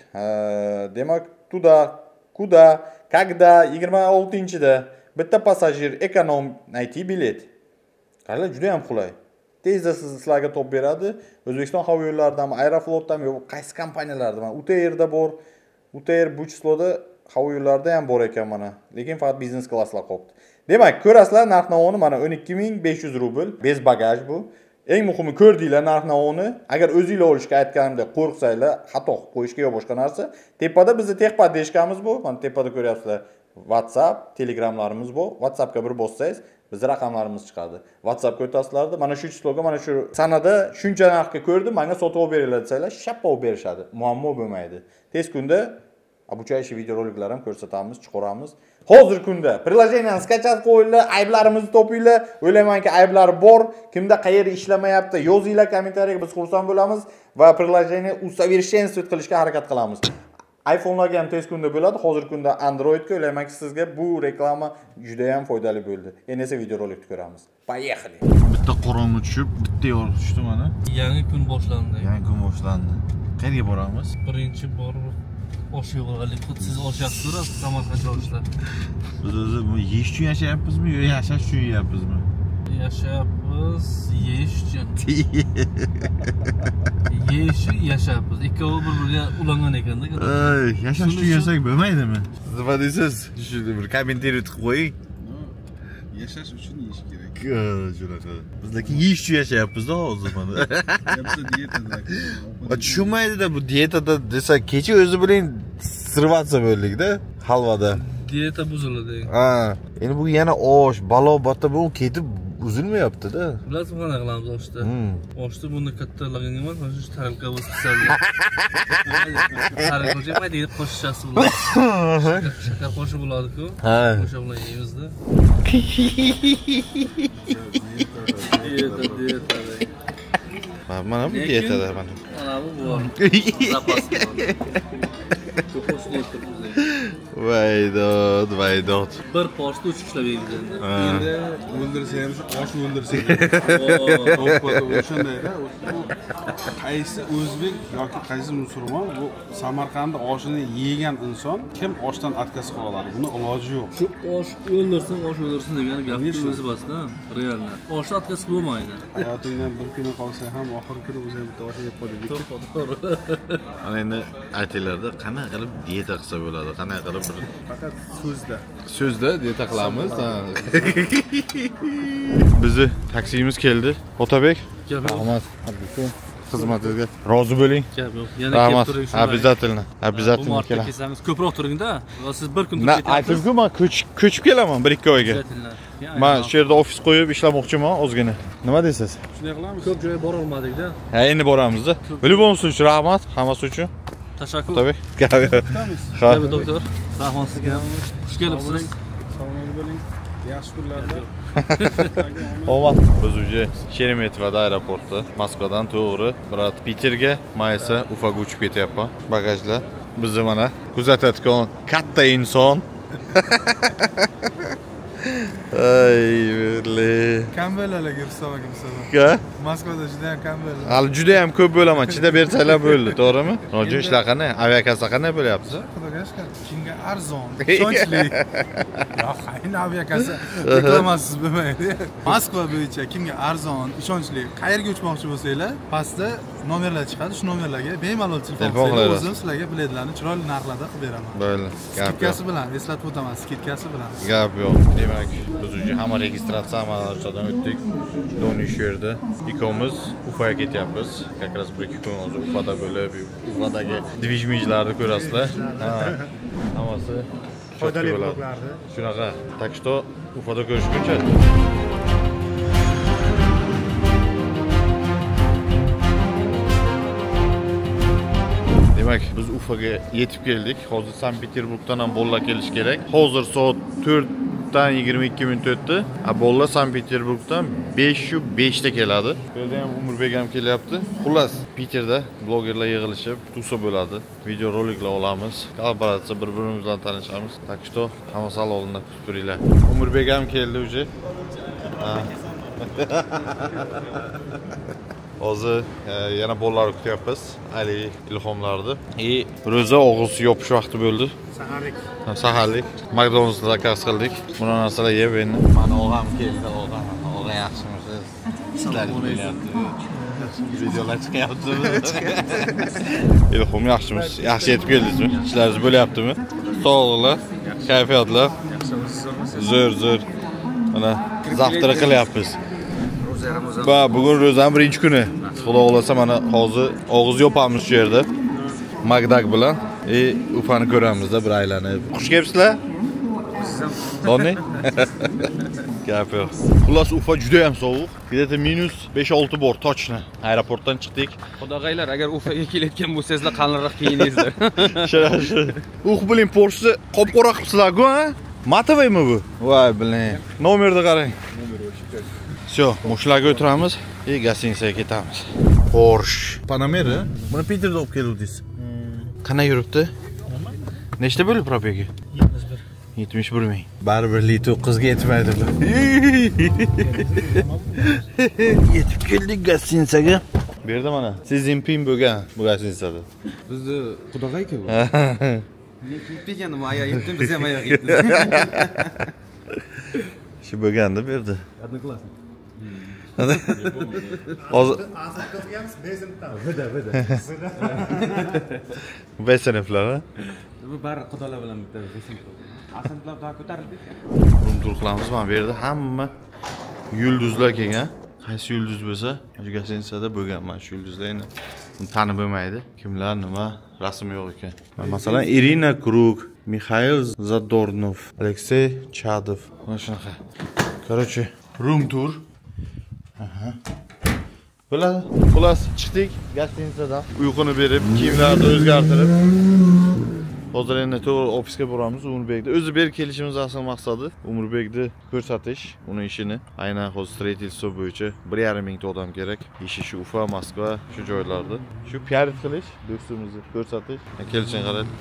Demak, tuda, kuda, когда 26-da bitta passajir ekonom найти bilet. Qaranglar, juda ham qulay. Tezda sizlarga top beradi. O'zbekiston havo yo'llaridami, Aeroflotdami, yo'q, qaysi kompaniyalarda? Mana UTRda bor. UTR bu chisloda havo yo'llarida ham bor ekan mana. Lekin faqat biznes klasslar qolibdi. Demak, ko'rasizlar, narx-navoni mana 12500 rubl, bez bagaj bu. Eng muhimi ko'rdinglar narx-navoni. Agar o'zingizlar olishga aytganimda qo'rqsanglar, xato qilib qo'yishga yo boshqa narsa, tepada bizni Texpad deyishganimiz bu. Mana tepada ko'ryapsizlar. WhatsApp, Telegramlarimiz bor. WhatsAppga bir bossangiz, biz raqamlarimiz chiqadi. WhatsAppga o'tasizlarda, mana shu chisloga, mana shu sanada shuncha narxga ko'rdim, menga sotib olib beringlar desanglar, shappa olib berishadi. Muammo bo'lmaydi. Tez kunda обучающий videoroliklar ham ko'rsatamiz, chiqaramiz. Hozir kunda приложениeni skachat qo'yinglar, ayblarimizni topinglar. O'ylaymanki, ayblar bor. Kimda qayerda ishlamayapti, yozinglar kommentariyaga, biz xursand bo'lamiz va приложение усовершенствовать qilishga harakat qilamiz. iPhone'larga ham tez kunda bo'ladi. Hozir kunda Androidga o'ylaymanki, sizga bu reklama juda ham foydali bo'ldi. Endi esa videorolikni ko'ramiz. Поехали. Bitta qorong'i tushib, bitta yorug' tushdi mana. Yangi kun boshlandi. Yangi kun boshlandi. Qayerga boramiz? Birinchi borib osh yig'ilganlik, siz osh yaxshiroq Samarqandliklar. Biz o'zi yeyish uchun yashayapmizmi yo yashash uchun yashayapmizmi? Yashayapmiz, yeyish uchun. Yeyish uchun yashayapmiz. Ikkovi bir-biriga ulangan ekanda. Yashash uchun yasak bo'lmaydimi? Nima deysiz? Shuni bir kommentariy qilib qo'ying. Yashash uchun yeyish kerak. Shunaqa. Biz lekin yeyish uchun yashayapmiz-da hozir mana. Yapsa dietada. Tushunmaydi-da bu dietada desa, kecha o'zi bilan sirvatsa bo'ldik-da halvada. Dieta buziladi. Ha, endi bu yana osh, balo-botda bu ketib uzilmayapti-da. Bilasizmi qana qilamiz oshda? Oshda buni katta lagan emas, mana shu tarelka bo'lsa. Tarelka mayda deb qo'shishasiz bo'ladi. Shakar qo'shib bo'ladi-ku. O'sha bilan yeymiz-da. Dieta. Mana bu dietada mana. Mana bu bor. Zapas. Vaydod. Bir pochta 3 ishlab yeydi. Endi o'ldirsa ham shu osh o'ldirsa. O'shanda qaysi o'zbek yoki qaysi musulmon bu Samarqandda oshini yegan inson kim oshdan отказ qila oladi? Buni iloji yo'q. Shu osh o'ldirsin degan gapni o'zi bosda, realni. Oshdan отказ bo'lmaydi. Hayotingdan bir kun qolsa ham oxirgi kuni o'zi bitta osh yeb qo'ydik. To'g'ri. Ana endi aytinglarda qanday qilib dieta qilsa bo'ladi? Qanday qilib faqat so'zda dieta qilamiz. Bizni taksimiz keldi. Otabek. Rahmat. Xizmatingizga rozi bo'ling. Yana kelib turing. Обязательно kelamiz. Kesamiz. Ko'proq turing-da. Siz bir kun ketyapsiz. Aytdim-ku, men ko'chib kelaman 1-2 oyga. Men shu yerda ofis qo'yib ishlamoqchiman ozgina. Nima deysiz? Shunday qilamiz. Ko'p joyga bora olmadik-da. Ha, endi boramiz-da. Любом случае rahmat hammasi uchun. Tashakkur. Otabek. Ha, doktor. Rahmat sizga. Xush kelibsiz. Sog'lik bo'ling. Yaxshi kunlarda. Omad. Biz уже Sheremetyevo aeroportda Moskvadan to'g'ri brat Piterga, men esa Ufaga uchib ketyapman. Bagajlar bizni mana kuzatayotgan katta inson. Ay, verli. Kam bo'lalarga hisobga misolda. Ka? Moskvada juda ham kam bo'ladi. Hali juda ham ko'p bo'laman. Chida bersanglar bo'ldi, to'g'rimi? Rojin ishlar qanday? Aviakassa qanday bo'lyapti? Xudoga shukr. Kimga arzon, ishonchli. Yo'q, endi aviakassa reklamasiz bo'lmaydi. Moskva bo'yicha kimga arzon, ishonchli, qayerga uchmoqchi bo'lsanglar, pastda nomerlar chiqadi, shu nomerlarga bemalol telefon qilib o'zim sizlarga biletlarni chiroyli narxlarda qilib beraman. Bo'ldi. Skidkasi bilan, eslatib o'taman, skidkasi bilan. Gap yo'q. Demak, biz уже hamma registratsiya amaliyotlardan o'tdik. Doni shu yerda. Ikkomiz Ufaga ketyapmiz. Как раз bir ikki kun hozir Ufada bo'lib, Ufadagi движмижlarni ko'rasizlar. Ha. Hammasi foydali bo'ladi. Shunaqa. Так что Ufada ko'rishguncha. Demak, biz Ufaga yetib keldik. Hozir Sankt-Peterburgdan ham bolalar kelish kerak. Hozir soat 4dan 22 minut o'tdi. Bolalar Sankt-Peterburgdan 5:05 da keladi. Bu yerda ham Umurbek ham kelyapti. Xullas, Peterda blogerlar yig'ilishib, tusa bo'ladi. Video roliklar olamiz. Kollaboratsiya bir-birimiz bilan tanishamiz. Так что, hamma salonda kutib turinglar. Umurbek ham keldi уже. Hozir yana bolalarni kutyapmiz. Ali ilhomlardi. Ro'za og'iz yopish vaqti bo'ldi. Saharlik. McDonald'sda zakaz qildik. Buni narsalar yeb endi. Mana og'am keldi, og'a yaxshimisiz? Sizlarni bo'lyapti. Videolar chiqyapti. Ilhom yaxshimisiz? Yaxshi yetib keldingizmi? Ishlaringiz bo'lyaptimi? Sog'liklar, kayfiyatlar. Zo'r. Mana zavtra qilyapmiz. Bugun ro'zam birinchi kuni. Xudo xolasa mana hozir og'iz yopamiz shu yerda. Magdak bilan Ufani ko'ramizda bir aylanib. Xush kelibsizlar? Doni? Gap yo'q. Xullas Ufa juda ham sovuq. Где-то -5-6 bor точно. Aeroportdan chiqdik. Xudog'aylar, agar Ufaga kelayotgan bo'lsangizlar, qalinroq kiyiningizlar. Shu. Blin Porsche qop-qora qilibsizlar-ku, ha? Matavaymi bu? Voy, blin. Nomerni qarang. Все, mushlarga o'tiramiz, gostinitsaga ketamiz. Porsche Panamera. Buni Peterda olib keldingiz. Qanday yuribdi? Nechta bo'ldi probegi? 71 ming. Baribir litu qizga yetmaydi. Yetib keldik gostinitsaga. Bu yerda mana Si Zinpin bo'lgan bu gostinitsada. Bizni Xudog'ay-ku bu. Men kelgandim, oyoq yetdim, biz ham oyoq yetdik. Shu bo'lganda bu yerda. Одноклассник. Hozir Beseniflar, ha? Bu bari xudolar bilan bitta Beseniflar. Aslida daha ko'tarildik. Rum tur qilamiz mana bu yerda hamma yulduzlar kelgan. Qaysi yulduz bo'lsa, shu gostinitsada bo'lgan mana shu yulduzlarni tanib bo'lmaydi. Kimlar, nima, rasmi yo'q ekan. Masalan, Irina Krug, Mikhail Zadornov, Alexey Chadov. Mana shunaqa. Короче, rum tur. Bo'ladi. Xullas chiqdik gostinitsadan. Uyquni berib, kiyimlarni o'zgartirib. Hozir endi to'g'ri ofisga boramiz Umurbekda. O'zi berib kelishimiz asl maqsadi Umurbekni ko'rsatish, uning ishini. Aynan hozir stроительство bo'yicha 1,5 mingta odam kerak. Ishi shu Ufa, Moskva, shu joylarda. Shu piarit qilish, do'stimizni ko'rsatish. Kelishing qarang.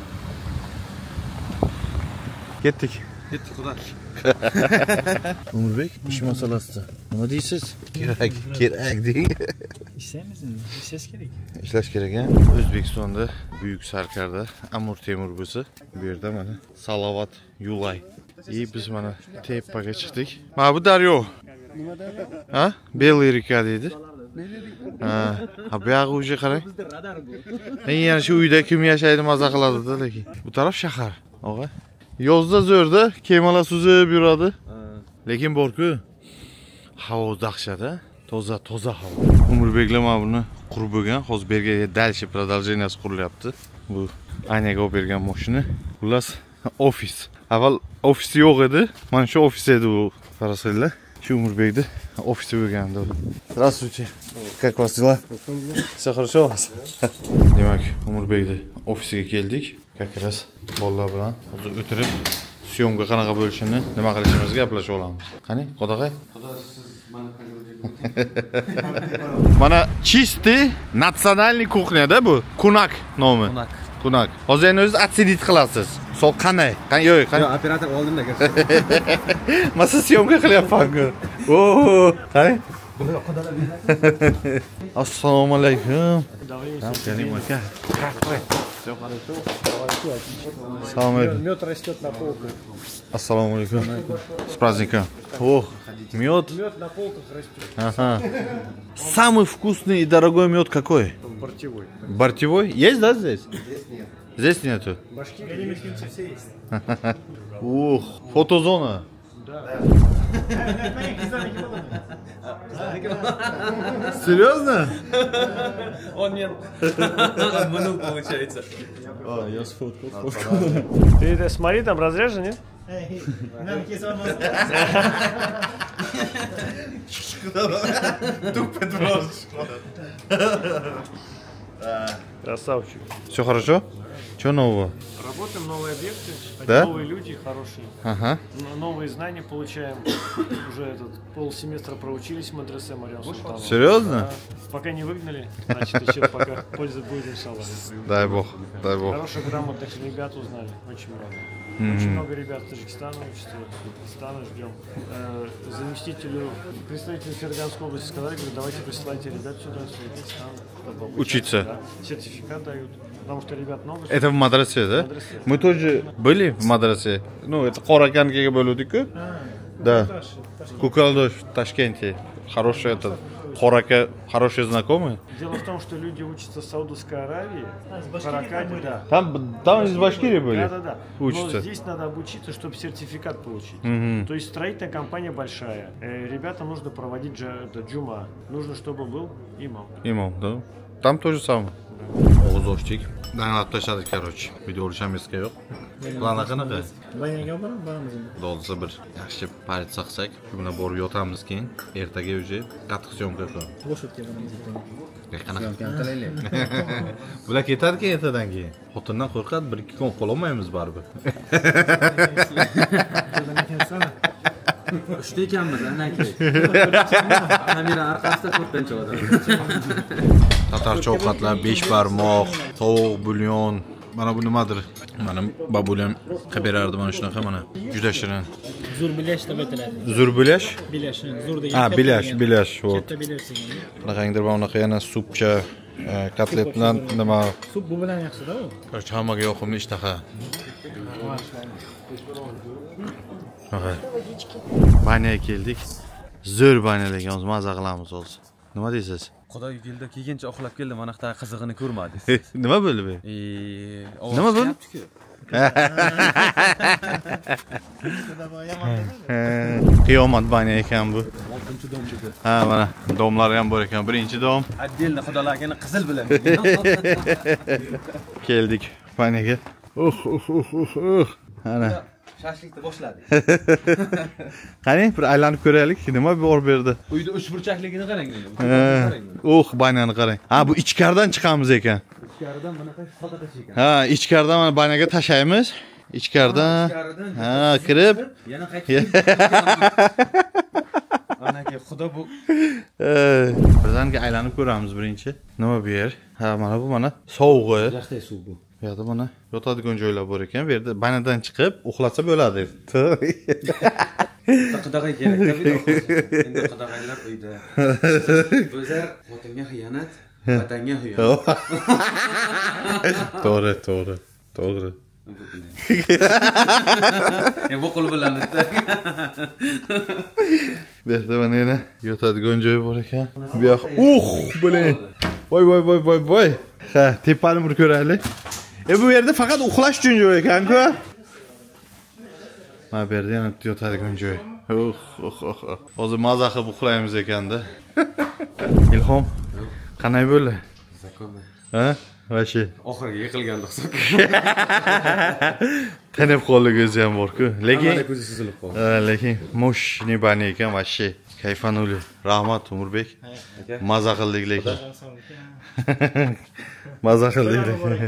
Ketdik. Ketdik xudo. Umurbek, ish masalasida. Nima deysiz? Kerak deng. İşlemizin, ishlash kerak. Ishlash kerak, ha? O'zbekistonda buyuk sarkarda Amur Temur bo'lsa, bu yerda mana Salovat Yulay. Biz mana tepaga chiqdik. Mana bu daryo. Nima daryo? Ha? Belый reka deydi. Ha, bu yog'i uje qarang. Men yana shu uyda kim yashaydi maza qiladi-da, lekin. Bu taraf shahar, og'a. Yozda zo'rda kemalar suzib yuradi. Lekin bor-ku, havo dahshat-a. Toza havo. Umurbeklar mana buni qurib bo'lgan. Hozir berga dalshi продолженияsi qurilyapti. Bu aynaga olib bergan mashina. Xullas, ofis. Avval ofis yo'q edi. Mana shu ofis edi bu. Qarasanglar, shu Umurbekda ofisi bo'lgandi. Здравствуйте. Как вас дела? Все хорошо у вас? Demak, Umurbekda ofisiga keldik. Как раз bolalar bilan hozir o'tirib, syomka qanaqa bo'lishini, nima qilishimizga gaplashib olamiz. Qani, Qodog'ay? Mana чистый nasionalniy kuxnyada bu. Kunak nomi. Kunak. Hozir endi o'zingiz отследить qilasiz. Sol qanday? Yo'q, operator oldimda gap. Masa syomka qilyapman-ku. Oo, qani? Assalomu alaykum. Galim aka. Все хорошо. Салам алейкум. Мед растет на полках. Ассаламу алейкум. С праздником. Ох, мед. Мед на полках растет. Ага. Самый вкусный и дорогой мед какой? Бортевой. Бортевой? Есть, да, здесь? Здесь нету. Башкирия все есть. Ух, фотозона. Да. Серьезно? Он мне обманул, получается. Я сфоткал. Ты смотри, там разряжен, нет? Тупит просто. Красавчик. Все хорошо? Что нового? Работаем, новые объекты, Да? новые люди хорошие. Ага. Новые знания получаем. Уже полсеместра проучились в мадресе Мариам Султанова. Серьезно? Да. Пока не выгнали, значит, еще пока польза будет, иншаллах. Дай бог, дай бог. Хороших, грамотных ребят узнали, очень много. Очень много ребят с Таджикистана учатся, с Узбекистана ждем. Заместителю, представителю Ферганской области сказали, говорят, давайте присылайте ребят сюда, с Узбекистана, чтобы обучаться, Учиться. да. Сертификат дают, потому что ребят много. Это в Мадресе, да? Мы тоже были в Мадресе. Ну, это Qorakankaga bo'ldik-ku. Да. Kukaldosh в Ташкенте. Хороший этот. Qoraка, хорошие знакомые. Дело в том, что люди учатся в Саудовской Аравии, в Каракаде, да. Там из Башкирии были? Да. Учатся. Но здесь надо обучиться, чтобы сертификат получить. Мгм. То есть строительная компания большая. Ребятам нужно проводить джума. Нужно, чтобы был имам. Имам, да? Там то же самое. Oğuz ochdik. Danglab tashladik, короче. Video olishimizga yo'q. Plana qanaqa? Bayanga borib boramiz. Dolsa bir yaxshi politsiya qilsak, shu bilan borib yotamiz keyin. Ertaga уже qattiq syomka qilamiz. Bosh o'tga boramiz. Qanaqa? Bular ketadi keyin ertadan keyin. Xotindan qo'rqadi, 1-2 kun qololmaymiz baribir. Uchta ekanmiz, anaki. Kamera orqasida 4-chi odam. Tatarcha ovqatlar, 5 barmoq, tovuq, bulyon. Mana bu nimadir? Mana babulam qilib berardi mana shunaqa mana. Juda shirin. Zurbilash deb aytiladi. Zurbilash? Bilash, zur degan. Ha, bilash, вот. Katta bilash degan. Qanaqangidir mana bunaqa yana supcha, kotlet bilan nima? Sup bu bilan yaxshi-da u. Korchi hammaga yoqimli ishtaha. Aha. Banyaga keldik. Zo'r banyaligimiz maza qilamiz o'zi. Nima deysiz? Xudoga keldi, kelgancha oxlab keldi, mana qanaqa qizig'ini ko'rmadingiz. Nima bo'ldi bu? Nima bo'ldi? Qiyomat banya ekan bu. 6-dom dedi. Ha, mana domlar ham bor ekan. Birinchi dom. Отдельно xudolargani qizil bilan. Keldik banyaga. Ana. Shashlikni boshladik. Qani, bir aylanib ko'raylik. Nima bor bu yerda? Uyda 3 burchakligini qarang dedi. Banyani qarang. Ha, bu ichkaridan chiqamiz ekan. Ichkaridan bunaqa foto tashigan. Ha, ichkaridan mana banyaga tashlaymiz. Ichkaridan. Ha, kirib. Yana qaytib. Anaki, xudo bu. Birdaniga aylanib ko'ramiz birinchi. Nima bu yer? Ha, mana bu mana sovug'i. Yaxshi suv bu. Bu yerda mana yotadigan joylar bor ekan. Bu yerda banyadan chiqib uxlasa bo'ladi. Qudag'ay kerak-da bu. Endi qudag'aylar uyda. O'zar xotinga xiyonat, vatanga xiyonat. To'g'ri. Bu qo'l bilan. Bu yerda mana yana yotadigan joy bor ekan. Bu yoq. Bilan. Voy. Ha, tepani bir ko'raylik. Bu yerda faqat uxlash uchun joy ekan-ku. Mana bu yerda yana yotadigan joy. Hozir maza qilib uxlaymiz ekanda. Ilhom, qanday bo'ldi? Zakoma. Ha? Vashi. Oxirgi yiqilganda hisob. Tanib qoldi o'zi ham bor-ku. Lekin ko'zi suzilib qoldi. Lekin moshni bani ekan vashi. Kayfanuli. Rahmat Umurbek. Maza qildik lekin. Maza qildik.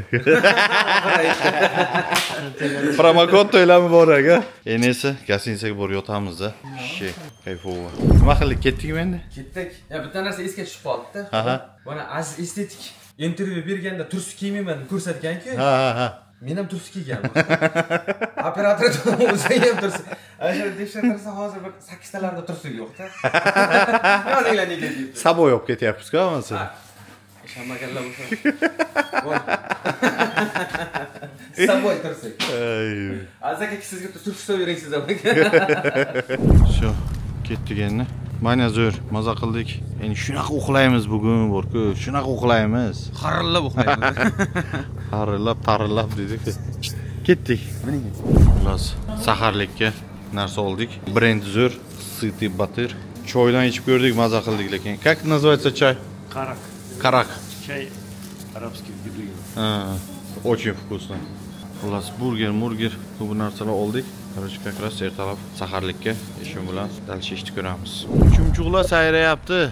Promokod to'ylami bor aka. Endi esa gasinsaga borib yotamiz-da. Kayfova. Nima qildik? Ketdikmi endi? Ketdik. Ya bitta narsa esga tushib qoldi-da. Aha. Mana Aziz estetik intervyu berganda tursi kiymayman ko'rsatgan-ku. Ha. Men ham tursi kiyganman. Operator o'zi ham tursi. Agar tekshirtirsa hozir 8 talarda tursi yo'q-da. Yozinglar nega deb. Sabo yo'q ketyapsiz-ku hamasi. Ishonmaganlar bo'lsa. Voy. Saboy tursi. Azaka sizga tursi so'yring siz ham. Shu, ketdik endi. Mana zo'r, maza qildik. Endi shunaqa uxlaymiz bugun, borku. Shunaqa uxlaymiz. Qarillab uxlaymiz. Qarillab, tarillab dedik. Ketdik. Xullas, saharlikka narsa oldik. Brend zo'r, Sытый Батыр. Choydan ichib ko'rdik, maza qildik lekin. Как называется чай? Карак. Карак. Чай арабский бедуин. Очень вкусно. Xullas, burger, bu narsalar oldik. Короче, как раз ertalab saharlikka ishim bilan dalshishni ko'ramiz. Chumchuqlar sayrayapti.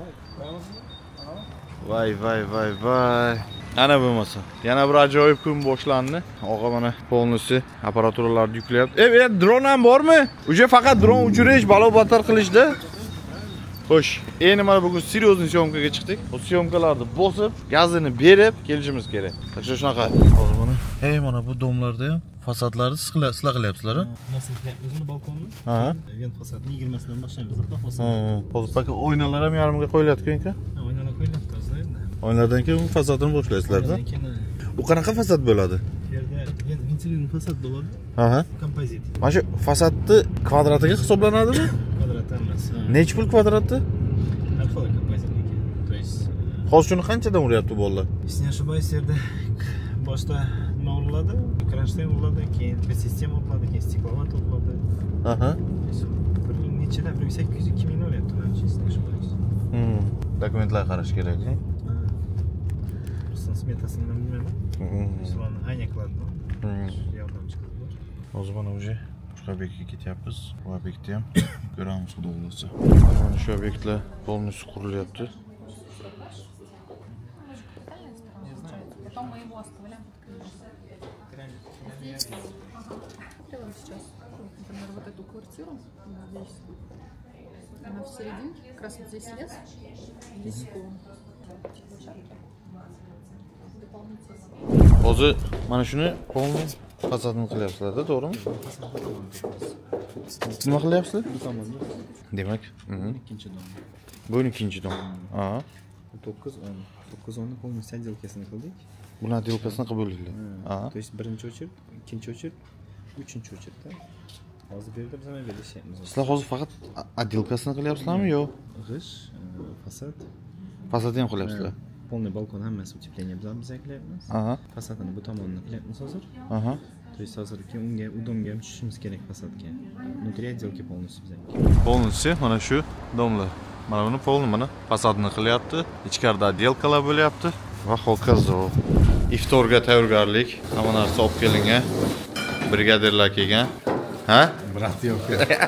Vay. Ana bo'lmasa. Yana bir ajoyib kun boshlandi. Og'a mana polnisi apparaturalarni yuklayapti. Dron ham bormi? Uje faqat dron uchirish, balo-batar qilishda. Xo'sh, endi mana bugun seriozniy syomkaga chiqdik. Bu syomkalarni bosib, gazini berib kelishimiz kerak. Taksha shunaqa. Hozir mana, mana bu domlarda ham fasadlarni sizlar qilyapsizlar-a? O'zini balkonni. Ha. Endi fasadni 20sidan boshlaymiz, fasad. Hozir paka oynalar ham yarimga qo'yilyapti-ku. Oynalar qo'yilyapti hozir endi. Oynalardan keyin fasadini boshlaysizlar-da. Bu qanaqa fasad bo'ladi? Bu yerda endi ventilli fasad bo'ladi. Kompozit. Mana shu fasadni kvadratiga hisoblanadimi? Kvadrat emas. Necha pul kvadratda? Alfa kompozitniki. То есть hozir shuni qanchadan uryapti bolalar? Если не ошибаюсь, yerda boshda nima uriladi? Kronштейн uriladi, keyin sistema uriladi, keyin stiklovat uriladi. Bir nechada? 800-2 ming olyapti, menimcha, если не ошибаюсь. Dokumentlar qarash kerak. Smetasini bilmayman. Ularni ayna qiladi. Yordamchi qiladi. Hozir mana uje boshqa obyektga ketyapmiz. Bu obyektni ham ko'ramiz xudo xolasa. Mana shu obyektlar полностью qurilyapti. Потом мы его оставляем Делаем сейчас, например, вот эту квартиру здесь. Она в серединке, как раз вот здесь лес, здесь стол. Hozir mana shuni полный fasadini qilyapsizlar-da, to'g'rimi? Nima qilyapsizlar? Bu tomonda. Demak, ikkinchi dom. Bu ikkinchi dom. 9-10 ni полностью отделкасini qildik. Buni отделкасini qilib bo'ldinglar. То есть birinchi o'chir, ikkinchi o'chir, uchinchi o'chirda. Hozir bu yerda biz nima berishyapmiz? Sizlar hozir faqat отделкасini qilyapsizlarmi yo? G'ish, fasad. Fasadni ham qilyapsizlar. Полный balkon hammasi utepleniya bilan biz qilyapmiz. Fasadini bu tomonini qilyapmiz hozir. То есть hozir unga u domga ham tushishimiz kerak fasadga. Внутри отделки полностью bizaniki. Полностью mana shu domlar. Mana buni полный mana fasadini qilyapti. Ichkarida отделкалар bo'lyapti va hokazo. Iftorga tayyorgarlik. Hamma narsa olib kelingan. Brigadirlar kelgan. Ha? Brat yo'q.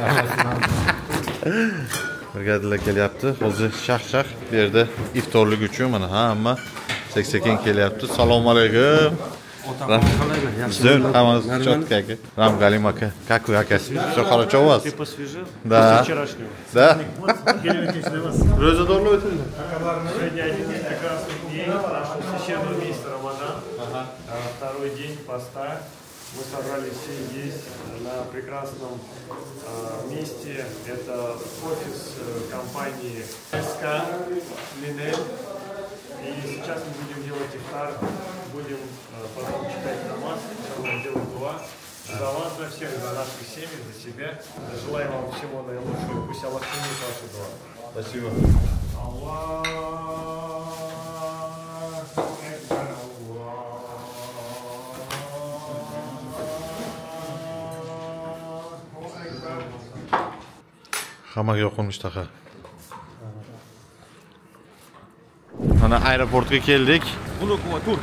Brigadirlar kelyapti. Hozir shax bu yerda iftorlik uchun mana hamma sekin kelyapti. Assalomu alaykum. Zo'r, hammamiz четко aka. Ramgalim aka. Как вы, aka? Всё хорошо у вас? Ты посвежел? Да. После вчерашнего. Да. Розадорно өтілді. Сегодня один день, прекрасный день. Прошел священный месяц Рамадан. Второй день поста. Мы собрались все здесь на прекрасном месте. Это офис компании СК Линель. И сейчас мы будем делать ифтар, будем потом читать намаз, потом делать дуа. За вас, за всех, за наши семьи, за себя. Желаем вам всего наилучшего. Пусть Аллах примет ваши дуа. Спасибо. Hammaga yoqilmish taqa. Mana aeroportga keldik. Buluk va Turk.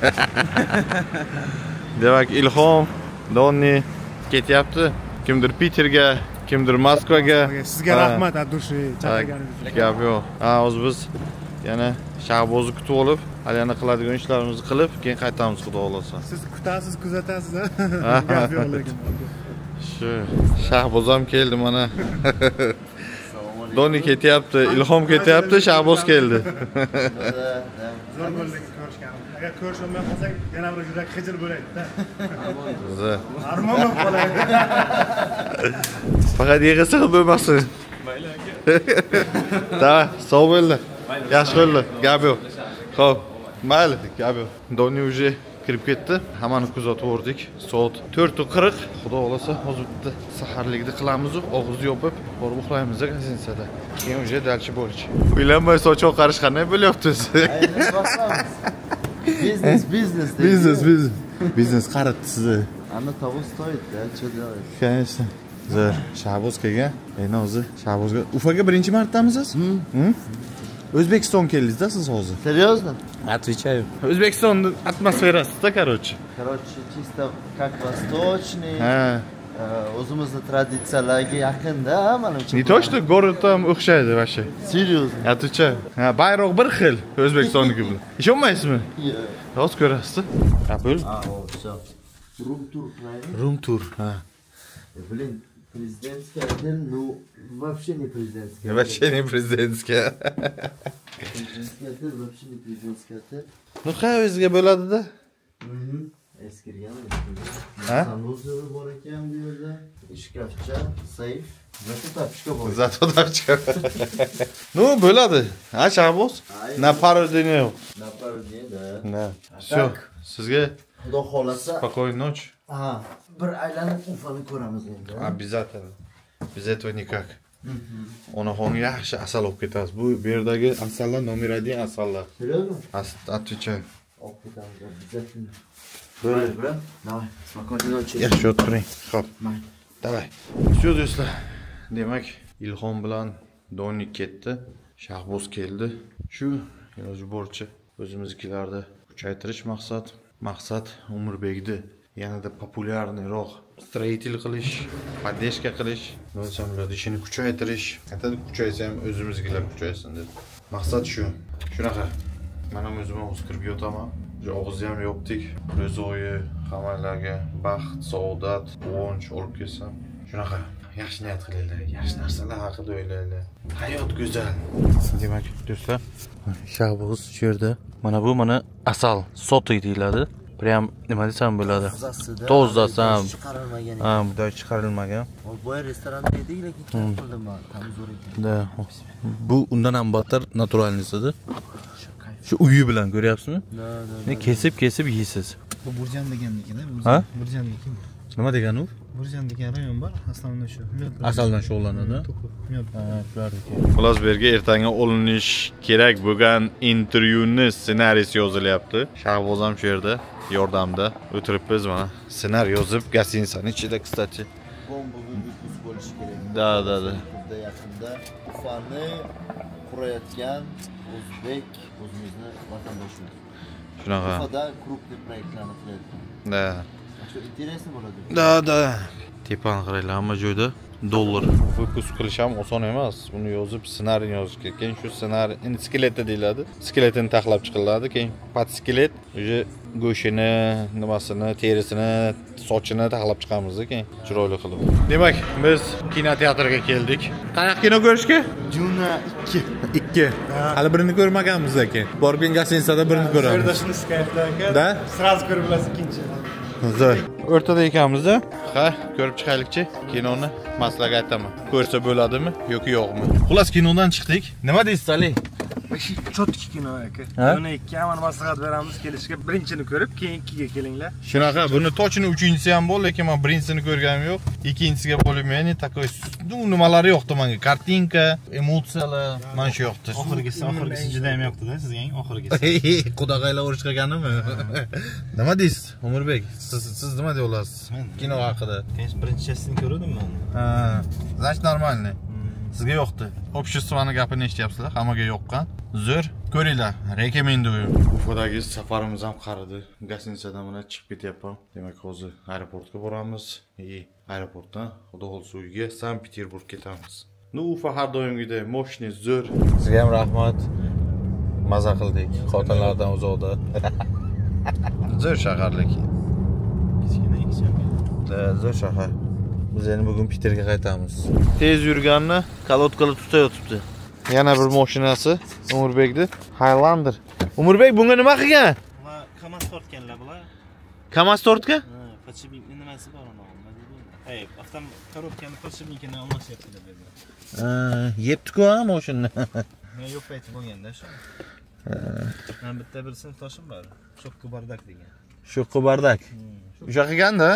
Demak, Ilhom, Donni ketyapti. Kimdir Piterga, kimdir Moskvaga. Sizga rahmat, Abdushi, chaqirganingiz. Gap yo'q. Hozir biz yana Shahbozni kutib olib, hali yana qiladigan ishlarimizni qilib, keyin qaytamiz xudo xolasa. Siz kutasiz, kuzatasiz, gap yo'q lekin. Shu Shahboz ham keldi mana. Donni ketyapti, Ilhom ketyapti, Shahboz keldi. Zo'r bo'ldi ko'rishganim. Agar ko'rishmay qolsak, yana bir yurak xijil bo'laydi-da. Armon bo'lib qoladi. Faqat yig'isi qilib bo'lmasin. Mayli aka. Da, sog' bo'linglar. Yaxshi bo'ldi. Gap yo'q. Xo'p, mayli, gap yo'q. Donni уже kirib ketdi. Hammani kuzatib o'rdik. Soat 4:40. Xudo xolasa hozir bitta saharlikni qilamiz, og'izni yopib, borib uxlaymiz gazinsada. Keyin uje dalchi bo'lish. Uylanmay soch oqarish qanday bo'lyapti siz? Biznes. Biznes qaratdi sizni. Ana того стоит, да, что делать? Конечно. Za Shahboz kelgan. Endi hozir Shahbozga Ufaga birinchi martamisiz? O'zbekiston keldingiz-da siz hozir. Серьезно? Отвечаю. O'zbekistonning atmosferasida, короче. Короче, чисто как восточный. O'zimizni traditsiyalarga yaqin-da, menimcha. Не то, что город там o'xshaydi вообще. Серьезно? Отвечаю. Bayroq bir xil O'zbekistonniki bilan. Ishonmaysizmi? Hozir ko'rasiz. Apple. Всё. Рум-тур, правильно? Рум-тур, Блин, президентский отель, ну, вообще не президентский. Вообще не президентский. Президентский отель, вообще не президентский отель. Ну, qayerga bo'ladi-da? Eskirgan. Sanuzor bor ekan bu yerda. Shkafcha, sayf. Zato tapchka bor. Zato tapchka. Ну, bo'ladi. Ha, Shahboz? Na parodiya yo'q. Na parodiya, да. Na. Всё. Sizga Xudo xolasa. Spokойной ночи. Bir aylanib Ufani ko'ramiz endi. Обязательно. Без этого никак. Onaxonga yaxshi asal olib ketasiz. Bu yerdagi asallar номер 1 asallar. Серьезно? Отвечаю. Olib ketamiz обязательно. Давай. Давай. Спокойной ночи. Yaxshi o'tiring. Xo'p. Давай. Всё do'stlar. Demak, Ilhom bilan Donik ketdi. Shahboz keldi. Shu iloji boricha o'zimiznikilarda kuchaytirish maqsad Umurbekni yanada populyarniroq stроитель qilish, поддержка qilish, bo'lsa ishini kuchaytirish. Qanday kuchaysa ham o'zimizgilar kuchaysin deb. Maqsad shu. Shunaqa. Men ham o'zim o'stirib yotaman. Og'izni ham yopdik. Ro'zoyi, hammalarga baxt, saodat, quvonch olib kelsam. Shunaqa. Yaxshi niyat qilinglar, yaxshi narsalar haqida o'ylanglar. Hayot go'zal. Demak, do'stlar, Shahboz shu yerda. Mana bu asal, sotiy deyiladi. Prям nima desam bo'ladi? Tozasam. Bunday chiqarilmagan. Boya restoranda edik, lekin kim qildim men? Tamizor ekan. Da. Bu undan ham battar naturalnisidir. Shu uyi bilan ko'ryapsizmi? Ne kesib yeysiz. Bu Burjan deganniki-da, Burjanniki. Nima degani u? Burjan degan rayon bor, aslida shu. Asaldan shug'ullanadi. Xullas bu yerga ertaga olinish kerak bo'lgan intervyuni ssenariysi yozilyapti. Shahboz ham shu yerda yordamda o'tiribmiz mana. Ssenariy yozib, gasinsaning ichida, kстати. Bomba выпуск bo'lishi kerak. Da. Yaqinda Ufani qurayotgan o'zbek o'zimizni vatandoshimiz. Shunaqa. Ufada krupniy proyektlarni qilyapti. Da. Интересно bo'ladi. Da. Tepan qaraylar, hamma joyda dollar. Fokus qilish ham oson emas. Buni yozib, ssenariy yozish kerak. Keyin shu ssenariy endi skeletda deyiladi. Skeletini taxlab chiqiladi. Keyin podskelet uje go'shini, nimasini, terisini, sochini taxlab chiqamiz keyin chiroyli qilib. Demak, biz kinoteatrga keldik. Qanaqa kino ko'rishga? Juna 2. Hali birini ko'rmaganmiz lekin. Borib gasinada birini ko'ramiz. Serdashni Skype'da ekan. Da? Sraz ko'rib bilasiz ikkinchi. Zo'r. O'rtada ekanmiz-da. Ha, ko'rib chiqaylikchi kinoni. Maslahat aytaman. Ko'rsa bo'ladimi yoki yo'qmi? Xullas kinodan chiqdik. Nima deysiz, Ali? Chotki kino aka. Buni 2 ham maslahat beramiz kelishga. Birinchini ko'rib, keyin 2ga kelinglar. Shunaqa, buni tochini 3-inchisi ham bor, lekin men birinchisini ko'rganim yo'q. Ikkinchisiga bo'lmay, takoy nimalari yo'qdi menga. Kartinka, emotsiyalar, men shu yo'qdi. Oxirgisi juda ham yo'qdi-da sizga, oxirgisi. Qudag'aylar urush qilganimi? Nima deysiz, Umurbek? Siz nima deb olasiz? Kino haqida. Конечно, birinchini ko'rdim men. Ha, значит нормальный. Sizga yo'qdi. Обществоning gapini eshityapsizlar, hammaga yoqqan. Zo'r, ko'ringlar, rekomenduyorum. Ufadagi safarimiz ham qaridi. Gasinsadan mana chiqib ketyapman. Demak, hozir aeroportga boramiz. Aeroportdan xudo xolsa uyga Sankt-Peterburg ketamiz. Ну, Ufa har doimgidek moshni zo'r. Sizga ham rahmat. Maza qildik. Xotinlardan uzoqda. Zo'r shaharlik. Zo'r shahar. Biz endi bugun Peterga qaytamiz. Tez yurganni kalotkali tutayotibdi. Yana bir mashinasi Umurbekdi. Highlander. Umurbek bunga nima qilgan? Kamaz tortganlar bular. Kamaz tortgan? Ha, podshipnikni nimasi bor uni? Avtom korobkani podshipnikini almashyaptilar dedi. Yebdi-ku ha mashinani. Men yo'q payti bo'lganda shu. Men bitta bir sinfdoshim bor. Chokka bardak degan. Sho'qqi bardak. O'sha qilganda?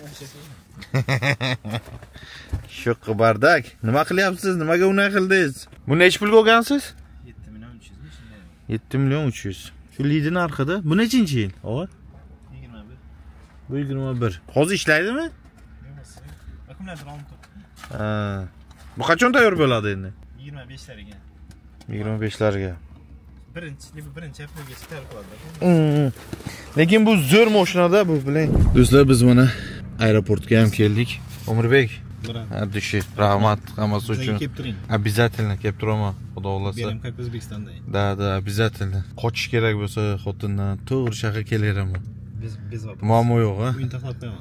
Sho'qqi bardak. Nima qilyapsiz? Nimaga unday qildingiz? Buni nech pulga olgansiz? 7 million 300. Shu lidi narxida. Bu nechinchi yil? O'g'il? 21. Bu 21. Hozir ishlaydimi? Yo'q, akkumulyator olib turibdi. Bu qachon tayyor bo'ladi endi? 25larga. 25larga. Birinchi aprelgacha tayyor bo'ladi. Lekin bu zo'r mashinada bu bilan. Do'stlar, biz mana aeroportga ham keldik. Umurbek, dushi, rahmat hammasi uchun. Обязательно kelib turaman, xudo xolasa. Berim как O'zbekistonda. Da, обязательно. Qochish kerak bo'lsa xotindan to'g'ri shahar kelaman. Biz muammo yo'q, ha? Uyin taxlab qo'yaman.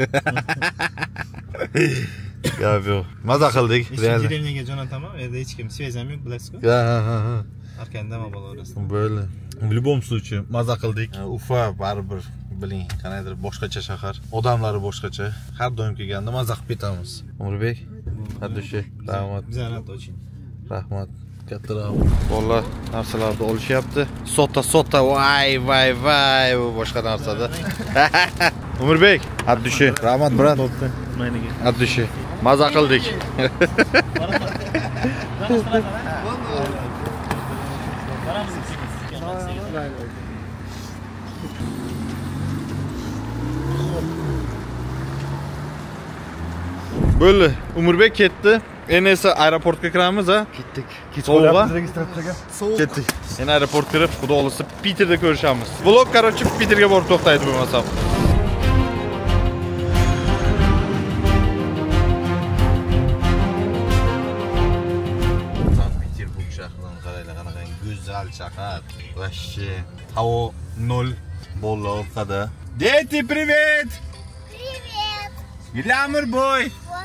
Gap yo'q. Maza qildik. Deriyaga jo'nataman, u yerda hech kim связь ham yo'q, bilasizku? Ha. Arkanda mobil orasida. Böyle. В любом случае, maza qildik. Ufa baribir biling, qanaydir boshqacha shahar, odamlari boshqacha. Har doim kelganda maza qilib ketamiz. Umurbek, haddushi, rahmat. Bizanat очень. Rahmat. Katta rahmat. Bolalar narsalarni olishyapti. Sota, vay, bu boshqa narsada. Umurbek, haddushi, rahmat brat. Haddushi. Maza qildik. Böyle Umurbek ketdi. Endi esa aeroportga kiramiz, ha? Ketdik. Kech qolyapmiz registratsiyaga. Ketdik. Endi aeroport kirib, xudo xolasa Piterda ko'rishamiz. Vlog, короче, Piterga borib to'xtaydi bo'lmasam. Sankt-Peterburg shahridan qaraylar, qanaqa go'zal shahar. Вообще, havo 0 bo'ldi orqada. Дети, привет! Гламур бой!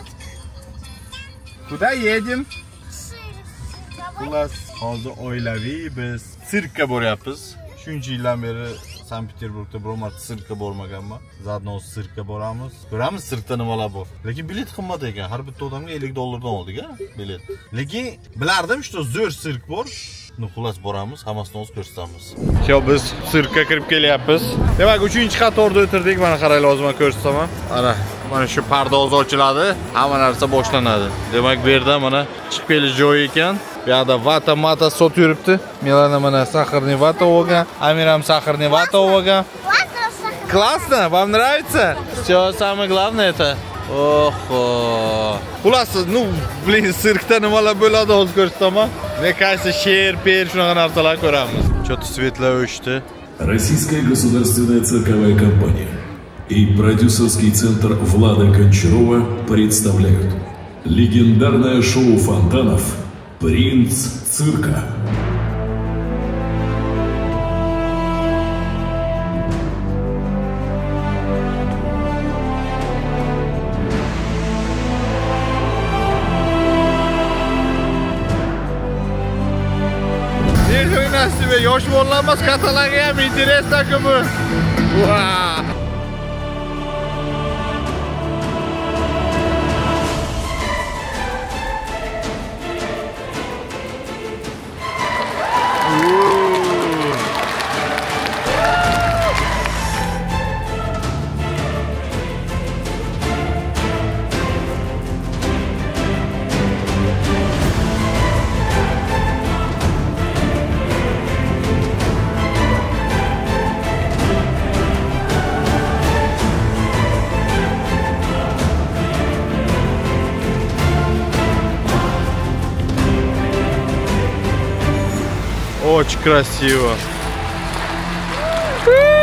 Куда едем? Xullas, hozir oilaviy biz sirkka boryapmiz. Shuncha yildan beri Sankt-Peterburgda biror marta sirkka bormaganman. Zaten sirkka boramiz. Ko'ramiz sirkda nimalar bor. Lekin bilet qimmat ekan. Har bitta odamga $50 oldik-a bilet. Lekin bilardim, что zo'r sirk bor. Xullas boramiz, hammasini o'z ko'rsatamiz. Biz sirkka kirib kelyapmiz. Demak, 3-qatorda o'tirdik. Mana qaraylar, hozir men ko'rsataman. Mana shu parda hozir ochiladi, hamma narsa boshlanadi. Demak, bu yerda mana chiqib kelish joyi ekan. Bu yerda vata sot yuribdi. Milana mana сахарный вата olgan, Amiram сахарный вата olgan. Классно, вам нравится? Все, самое главное это. Oho. Xullas, blin, sirkda nimalar bo'ladi hozir ko'rsataman. Ne qaysi sher, shunaqa narsalar ko'ramiz. Что-то светлое o'chdi. Российская государственная цирковая компания и продюсерский центр Влада Гончарова представляют легендарное шоу фонтанов «Принц цирка». Yosh bolalarimiz katalogi ham интересно-ku bu. Wow. Очень красиво.